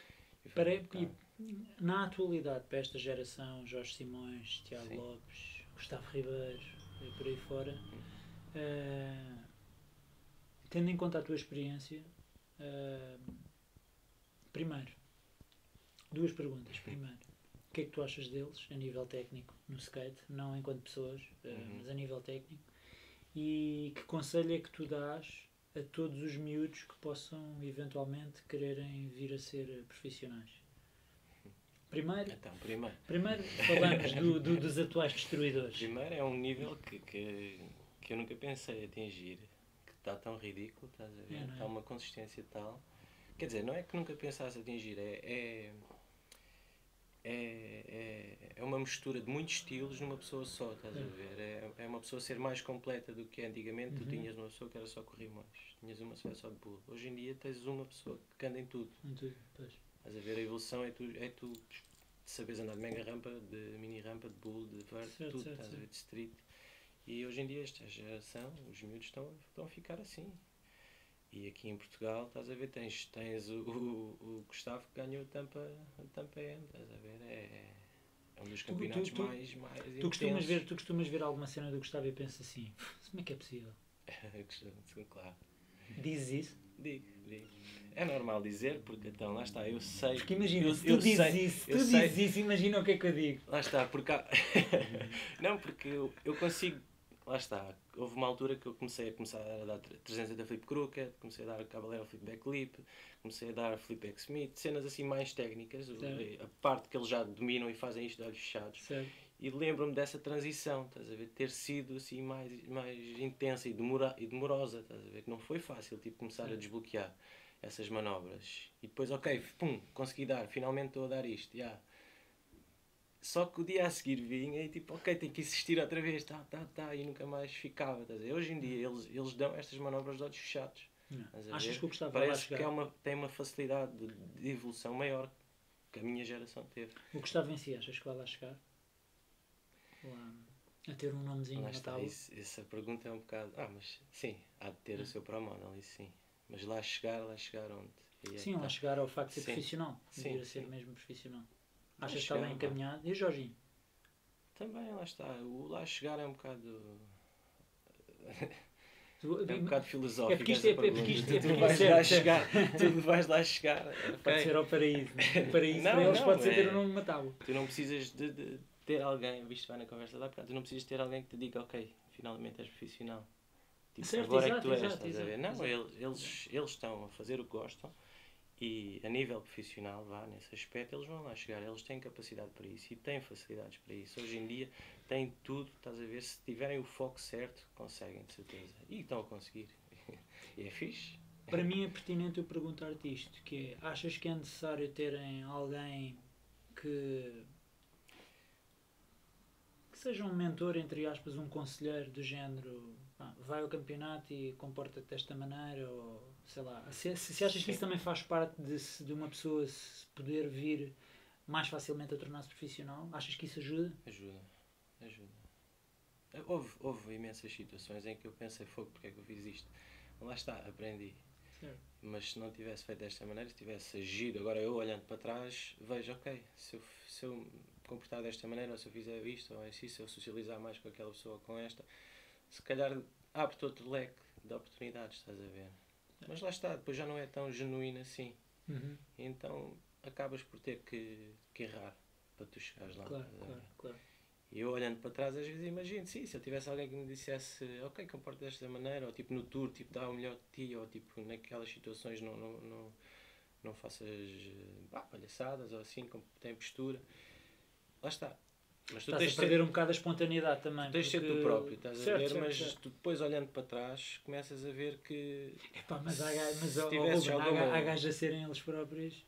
A: Na atualidade, para esta geração, Jorge Simões, Tiago Lopes, Gustavo Ribeiro e por aí fora, tendo em conta a tua experiência, primeiro, duas perguntas. Primeiro, o que é que tu achas deles a nível técnico no skate, não enquanto pessoas, mas a nível técnico, e que conselho é que tu dás a todos os miúdos que possam eventualmente quererem vir a ser profissionais? Primeiro falamos dos atuais destruidores.
B: Primeiro é um nível que eu nunca pensei atingir, que está tão ridículo, estás a ver? Está uma consistência tal. Quer dizer, não é que nunca pensasse atingir, é uma mistura de muitos estilos numa pessoa só, estás a ver? É uma pessoa ser mais completa do que antigamente. Tu tinhas uma pessoa que era só corrimões, tinhas uma pessoa só de bull. Hoje em dia tens uma pessoa que anda em tudo.
A: Pois.
B: Estás a ver? A evolução é tu saberes andar de mega rampa, de mini rampa, de bull, de vert, tudo, estás a ver? De street. E hoje em dia esta geração, os miúdos estão a ficar assim. E aqui em Portugal, estás a ver, tens o Gustavo que ganhou a Tampa M, estás a ver? É um dos campeonatos mais intensos.
A: Tu costumas ver alguma cena do Gustavo e pensas assim, como é que é possível?
B: Claro.
A: Dizes isso?
B: Digo. É normal dizer, porque então, lá está, eu sei...
A: Porque imagina, se tu dizes isso, imagina o que é que eu digo.
B: Lá está, porque... Não, porque eu consigo... Lá está, houve uma altura que eu comecei a dar 360 flip crooked, comecei a dar cavaleiro flip backflip, comecei a dar flip backsmith, cenas assim mais técnicas, a parte que eles já dominam e fazem isto de olhos fechados.
A: Certo.
B: E lembro-me dessa transição, estás a ver, ter sido assim mais intensa e demorosa, estás a ver, que não foi fácil, tipo, começar a desbloquear essas manobras. E depois, ok, consegui dar, finalmente estou a dar isto, Só que o dia a seguir vinha e tipo, ok, tenho que insistir outra vez, e nunca mais ficava. Estás a ver? Hoje em dia eles dão estas manobras de olhos fechados.
A: Achas que o Gustavo
B: parece que tem uma facilidade de evolução maior que a minha geração teve.
A: O Gustavo em si, achas que vai lá chegar? A ter um nomezinho na tábua?
B: Essa pergunta é um bocado... mas sim, há de ter o seu pro model, isso sim. Mas lá chegar onde?
A: Sim, lá chegar ao facto de ser profissional. De vir a ser mesmo profissional. Achas que está bem encaminhado? E o Jorginho?
B: Também, lá está. O lá chegar é um bocado... é um bocado filosófico.
A: É porque isto
B: tu vais lá chegar. Tu vais lá chegar.
A: Pode ser ao paraíso. O paraíso para eles pode ser ter o nome de uma tábua.
B: Tu não precisas de ter alguém, visto vai na conversa lá, tu não precisas ter alguém que te diga, ok, finalmente és profissional. Tipo, certo, agora é que tu és, estás a ver? Não, eles estão a fazer o que gostam. E a nível profissional, nesse aspecto, eles vão lá chegar, eles têm capacidade para isso e têm facilidades para isso. Hoje em dia têm tudo, estás a ver, se tiverem o foco certo, conseguem, de certeza. E estão a conseguir. E é fixe.
A: Para mim é pertinente eu perguntar-te isto, que é, achas que é necessário terem alguém que seja um mentor, entre aspas, um conselheiro do género, vai ao campeonato e comporta-te desta maneira, ou sei lá, se achas que isso também faz parte de uma pessoa se poder vir mais facilmente a tornar-se profissional, achas que isso ajuda?
B: Ajuda. Houve imensas situações em que eu pensei, porque é que eu fiz isto? Lá está, aprendi.
A: Certo.
B: Mas se não tivesse feito desta maneira, se tivesse agido, agora eu olhando para trás, vejo, ok, se eu me comportar desta maneira, ou se eu fizer isto, ou assim, se eu socializar mais com aquela pessoa, com esta, se calhar abre-te outro leque de oportunidades, estás a ver? Mas lá está, depois já não é tão genuíno assim. Então acabas por ter que errar para tu chegares lá.
A: Claro.
B: E eu olhando para trás, às vezes imagino, se eu tivesse alguém que me dissesse, ok, comporta desta maneira, ou tipo no tour, tipo dá o melhor de ti, ou tipo naquelas situações não faças palhaçadas, ou assim, tem postura. Lá está. Mas tu
A: estás a perder um bocado a espontaneidade também.
B: Tu tens de ser tu próprio, estás a ver? Mas tu depois olhando para trás começas a ver que...
A: Mas há gajos a serem eles próprios.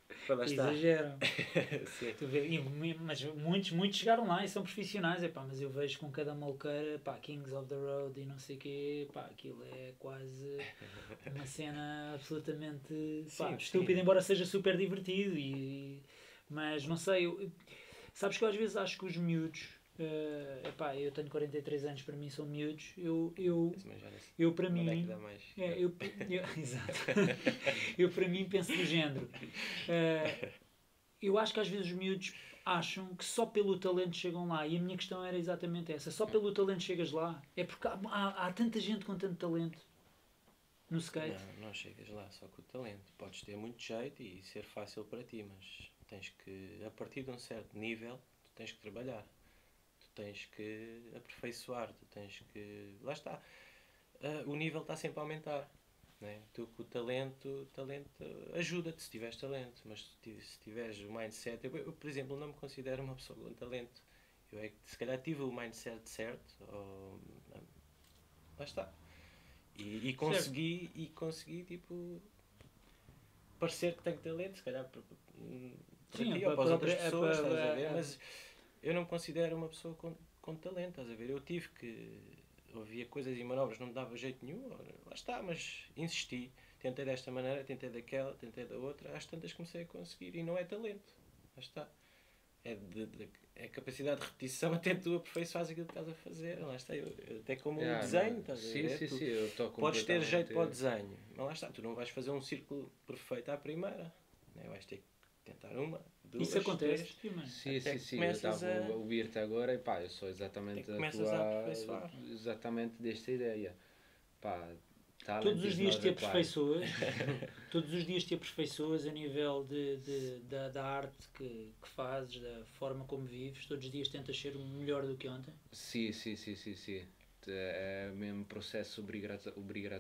B: Lá está.
A: Exageram.
B: Sim.
A: Mas muitos chegaram lá e são profissionais, mas eu vejo com cada malqueira, Kings of the Road e não sei o quê, aquilo é quase uma cena absolutamente estúpida, embora seja super divertido, mas não sei, sabes que eu às vezes acho que os miúdos, eu tenho 43 anos, para mim são miúdos, eu para mim, exato, eu para mim penso do género, eu acho que às vezes os miúdos acham que só pelo talento chegam lá, e a minha questão era exatamente essa, só pelo talento chegas lá, é porque há tanta gente com tanto talento no skate.
B: Não chegas lá só com o talento, podes ter muito jeito e ser fácil para ti, mas tens que, a partir de um certo nível, tu tens que trabalhar. Tens que aperfeiçoar, tu tens que... Lá está. O nível está sempre a aumentar. Né? Tu com o talento ajuda-te se tiveres talento, mas se tiveres o mindset... Eu, por exemplo, não me considero uma pessoa com talento. Eu é que se calhar tive o mindset certo, lá está. E consegui, tipo, parecer que tenho talento, se calhar para ti ou para as outras pessoas, estás a ver? Mas eu não me considero uma pessoa com talento, estás a ver? Eu tive que... Havia coisas e manobras, não me dava jeito nenhum, lá está, mas insisti. Tentei desta maneira, tentei daquela, tentei da outra, às tantas comecei a conseguir. E não é talento, lá está. É capacidade de repetição até tu aperfeiçoares aquilo que estás a fazer. Lá está, até como um desenho, estás a ver?
C: Sim, eu estou
B: podes ter jeito para o desenho, mas lá está, tu não vais fazer um círculo perfeito à primeira. Né? Vais ter que tentar uma, duas,
A: isso acontece.
C: Sim. Eu estava a ouvir-te agora e eu sou exatamente exatamente desta ideia.
A: Todos os dias te aperfeiçoas, todos os dias te aperfeiçoas a nível da arte que fazes, da forma como vives, todos os dias tentas ser melhor do que ontem.
C: Sim. É o mesmo processo obrigatório.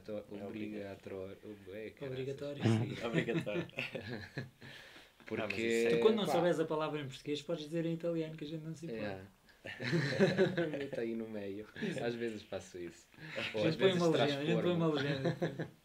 C: Porque
A: tu quando não souberes a palavra em português podes dizer em italiano que a gente não se importa.
C: Está aí no meio. Às vezes faço isso.
A: Ou às vezes põe uma legenda.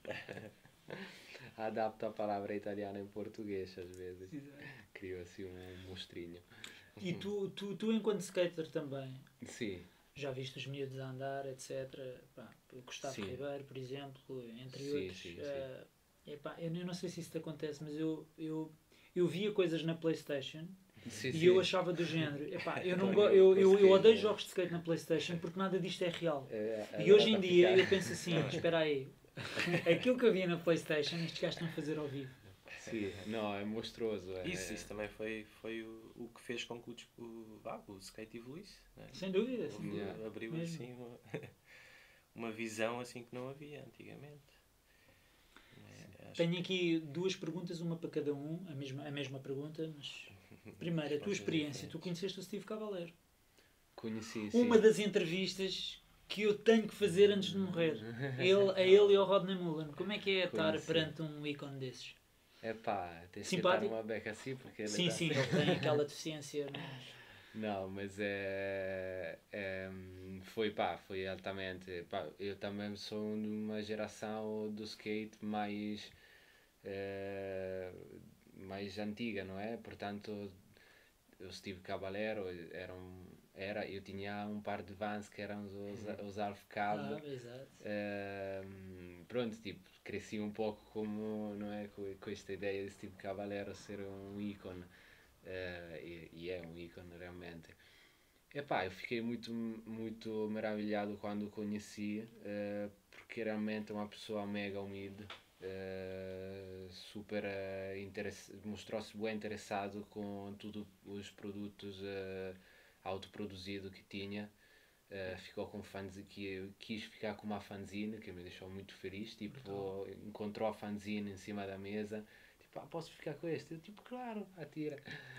C: Adapto a palavra italiana em português às vezes. Crio assim um monstrinho.
A: E tu enquanto skater também?
C: Sim.
A: Já viste os miúdos a andar, etc. Gustavo Ribeiro, por exemplo, entre outros. Eu não sei se isso te acontece, mas eu via coisas na PlayStation e eu achava do género, eu odeio jogos de skate na PlayStation porque nada disto é real. E hoje em dia eu penso assim, espera aí, aquilo que eu via na PlayStation, estes gajos estão a fazer ao vivo.
C: Sim, não, é monstruoso.
B: Isso também foi o que fez com que o skate evoluísse. Né?
A: Sem dúvida.
B: Abriu assim uma visão assim que não havia antigamente.
A: Tenho aqui duas perguntas, uma para cada um, a mesma pergunta, mas primeiro, a tua experiência. Tu conheceste o Steve Caballero?
C: Conheci,
A: uma das entrevistas que eu tenho que fazer antes de morrer. A ele e ao Rodney Mullen. Como é que é estar perante um ícone desses?
C: Tens que estar numa beca assim porque ele
A: sim, ele tem aquela deficiência.
C: Não, mas foi altamente. Eu também sou de uma geração do skate mais antiga, não é? Portanto, o Steve Caballero eu tinha um par de Vans que eram os Half Cab. Pronto, tipo, cresci um pouco como, não é, com esta ideia de Steve Caballero ser um ícone. E é um ícone realmente. Eu fiquei muito maravilhado quando o conheci, porque realmente é uma pessoa mega humilde, super mostrou-se bem interessado com todos os produtos autoproduzidos que tinha. Ficou com fanzine, que quis ficar com uma fanzine, que me deixou muito feliz. Tipo, encontrou a fanzine em cima da mesa. Posso ficar com este? Eu claro, atira.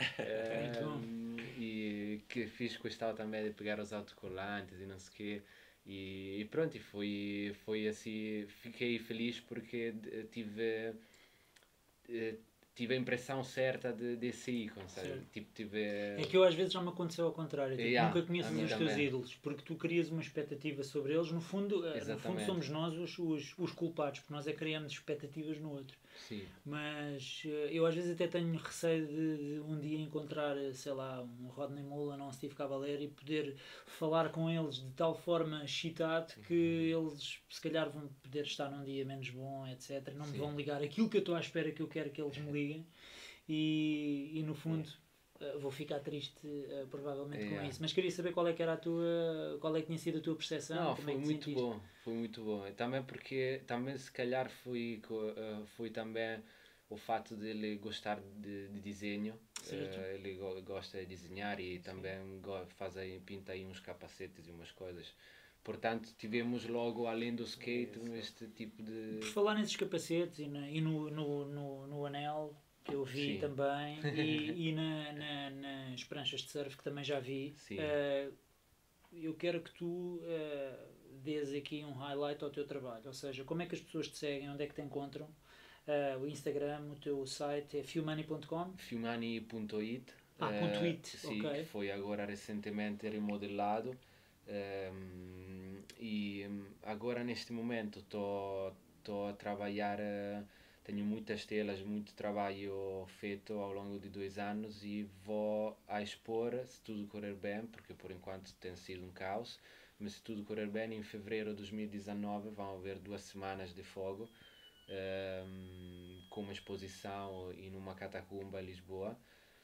C: E que fiz questão também de pegar os autocolantes e não sei o quê. E pronto, foi assim, fiquei feliz porque tive tive a impressão certa desse ícone, sabe? Tipo,
A: É que eu às vezes já me aconteceu ao contrário, tipo, nunca conheces os teus ídolos, porque tu crias uma expectativa sobre eles, no fundo somos nós os culpados, porque nós é que criamos expectativas no outro.
C: Sim.
A: Mas eu às vezes até tenho receio de um dia encontrar, sei lá, um Rodney Mullen ou um Steve Cavalieri e poder falar com eles de tal forma excitado que eles se calhar vão poder estar num dia menos bom, etc. Não me vão ligar aquilo que eu estou à espera que eu quero que eles me liguem e no fundo vou ficar triste provavelmente com isso. Mas queria saber qual é que era qual é que tinha sido a tua percepção.
C: Não,
A: como
C: foi
A: é que
C: muito bom, foi muito bom. Também porque, também se calhar foi também o fato de ele gostar de desenho. Ele gosta de desenhar e também pinta aí uns capacetes e umas coisas. Portanto, tivemos logo, além do skate, este tipo de...
A: Por falar nesses capacetes e no anel, que eu vi também, e nas pranchas de surf, que também já vi, eu quero que tu dês aqui um highlight ao teu trabalho. Ou seja, como é que as pessoas te seguem, onde é que te encontram? O Instagram, o teu site é fewmoney.com?
C: fewmoney.it.
A: Sim,
C: que foi agora recentemente remodelado. E agora neste momento estou a trabalhar, tenho muitas telas, muito trabalho feito ao longo de 2 anos e vou a expor, se tudo correr bem, porque por enquanto tem sido um caos, mas se tudo correr bem, em fevereiro de 2019 vão haver 2 semanas de fogo, com uma exposição e numa catacumba em Lisboa.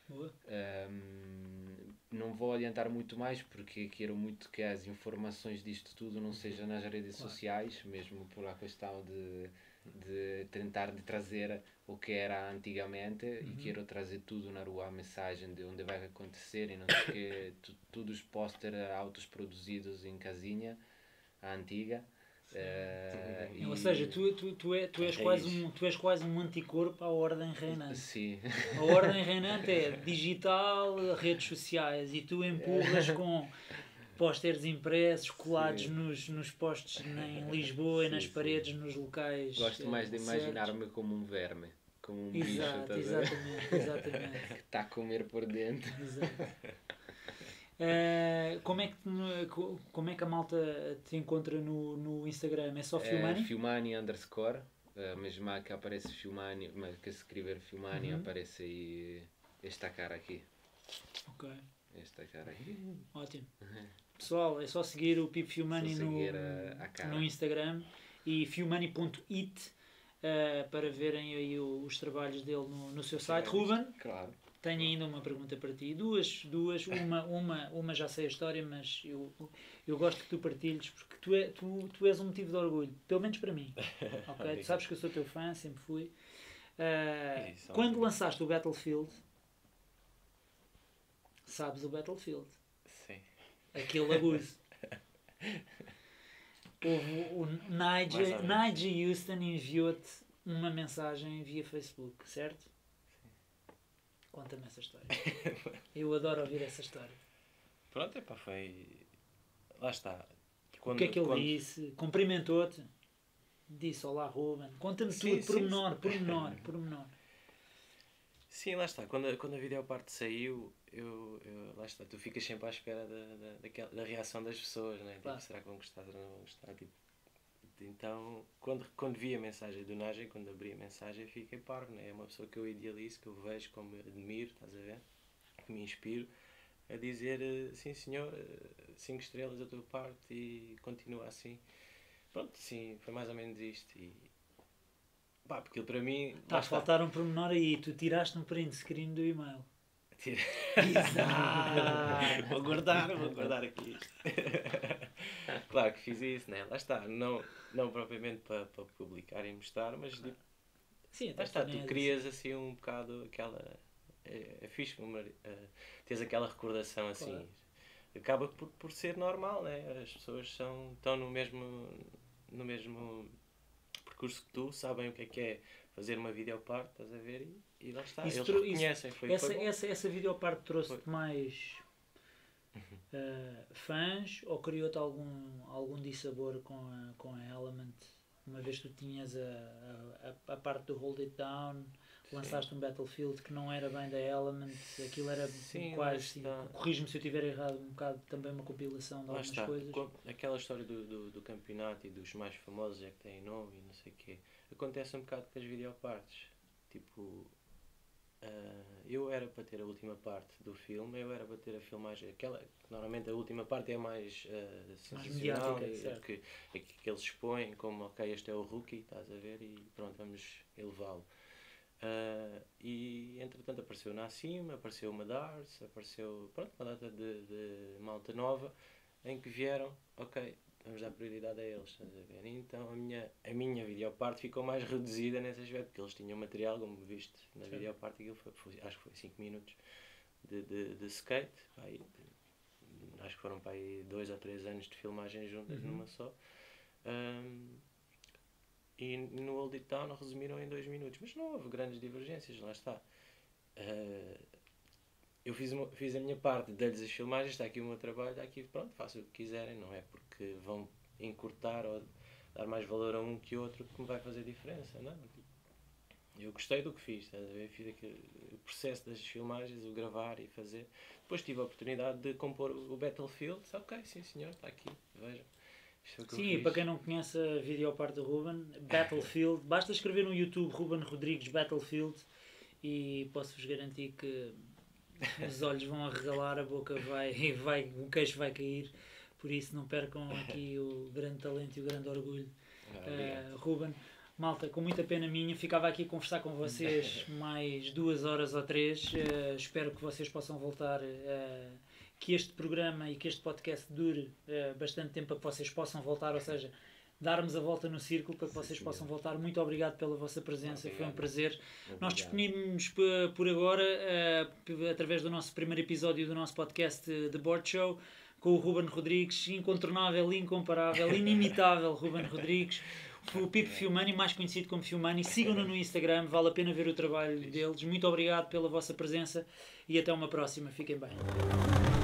C: Não vou adiantar muito mais porque quero muito que as informações disto tudo não sejam nas redes sociais, mesmo pela questão de tentar de trazer o que era antigamente e quero trazer tudo na rua, a mensagem de onde vai acontecer e não sei que tudo os pósteres autos produzidos em casinha, a antiga.
A: Ou seja, tu és quase um anticorpo à ordem reinante.
C: Sim.
A: A ordem reinante é digital, redes sociais, e tu empurras com pósteres impressos, colados nos postes em Lisboa e nas paredes nos locais.
C: Gosto mais de imaginar-me como um verme, como um bicho.
A: Exatamente.
C: Que está a comer por dentro.
A: Exato. Como é que a malta te encontra no Instagram? É só Fewmoney?
C: Fewmoney _ mesmo que aparece Fewmoney, mas que escrever Fewmoney aparece aí esta cara aqui.
A: Ok.
C: Esta cara aqui.
A: Ótimo. Pessoal, é só seguir o Pipo Fewmoney no Instagram e fewmoney.it para verem aí os trabalhos dele no seu site. Ruben?
C: Claro.
A: Tenho ainda uma pergunta para ti. Duas. Uma já sei a história, mas eu gosto que tu partilhes, porque tu és um motivo de orgulho, pelo menos para mim. Okay? Tu sabes que eu sou teu fã, sempre fui. Quando lançaste o Battlefield, sabes o Battlefield?
B: Sim.
A: Aquele abuso. O Nigel Houston enviou-te uma mensagem via Facebook, certo? Conta-me essa história. Eu adoro ouvir essa história.
B: Pronto, foi... Lá está.
A: O que é que ele disse? Cumprimentou-te? Disse olá, Ruben. Conta-me tudo, pormenor.
B: Sim, lá está. Quando a videoparte saiu, lá está. Tu ficas sempre à espera da reação das pessoas, né? Claro. Tipo, será que vão gostar ou não vão gostar? Tipo, então, quando vi a mensagem do Nigel, quando abri a mensagem, fiquei parvo, né? É uma pessoa que eu idealizo, que eu vejo, como eu admiro, estás a ver? Que me inspiro a dizer, sim senhor, 5 estrelas da tua parte e continua assim. Pronto, sim, foi mais ou menos isto. E pá, porque para mim...
A: Está a faltar um pormenor aí, tu tiraste um print screen do e-mail.
B: Exato! Vou guardar aqui isto. Claro que fiz isso, né? Lá está, não propriamente para publicar e mostrar, mas tipo,
A: sim,
B: lá está, tu crias assim um bocado aquela... É fixe, tens aquela recordação assim. Claro. Acaba por ser normal, né? As pessoas estão no mesmo percurso que tu, sabem o que é fazer uma videoparte, estás a ver? E lá está, eles reconhecem.
A: Essa videoparte trouxe-te mais fãs ou criou-te algum dissabor com a Element? Uma vez tu tinhas a parte do Hold It Down, lançaste um Battlefield que não era bem da Element, aquilo era quase, corrijo-me se eu estiver errado, um bocado também uma compilação de algumas coisas.
B: Aquela história do campeonato e dos mais famosos é que têm nome e não sei o quê, acontece um bocado com as videopartes. Tipo, eu era para ter a última parte do filme, eu era para ter a filmagem, aquela, normalmente a última parte é mais sensacional, que eles expõem como, ok, este é o rookie, estás a ver, e pronto, vamos elevá-lo. E entretanto apareceu Nassim, apareceu uma Darts, apareceu uma data de malta nova, em que vieram, ok, vamos dar prioridade a eles, estás a ver? Então a minha videoparte ficou mais reduzida nesse aspecto, porque eles tinham material, como viste na videoparte, aquilo acho que foi 5 minutos de skate, acho que foram para aí 2 ou 3 anos de filmagem juntas numa só. E no Old It Town resumiram em 2 minutos, mas não houve grandes divergências, lá está. Eu fiz a minha parte, dei-lhes as filmagens, está aqui o meu trabalho, está aqui, pronto, façam o que quiserem, não é porque vão encurtar ou dar mais valor a um que outro que me vai fazer diferença, não. Eu gostei do que fiz, estás a ver? Fiz o processo das filmagens, o gravar e fazer. Depois tive a oportunidade de compor o Battlefield, ok, sim senhor, está aqui, vejam.
A: Sim, e para quem não conhece a videoparte do Ruben, Battlefield, basta escrever no YouTube Ruben Rodrigues Battlefield e posso-vos garantir que os olhos vão arregalar, a boca o queixo vai cair, por isso não percam aqui o grande talento e o grande orgulho. Ruben, malta, com muita pena minha, ficava aqui a conversar com vocês mais 2 horas ou 3, espero que vocês possam voltar, que este programa e que este podcast dure bastante tempo para que vocês possam voltar, ou seja, darmos a volta no círculo para que vocês possam voltar. Muito obrigado pela vossa presença, foi um prazer. Obrigado. Nós despedimos por agora, através do nosso primeiro episódio do nosso podcast The Board Show, com o Ruben Rodrigues, incontornável, incomparável, inimitável Ruben Rodrigues, o Pipo Fiumani, mais conhecido como Fiumani. Sigam-no no Instagram, vale a pena ver o trabalho deles. Muito obrigado pela vossa presença e até uma próxima. Fiquem bem.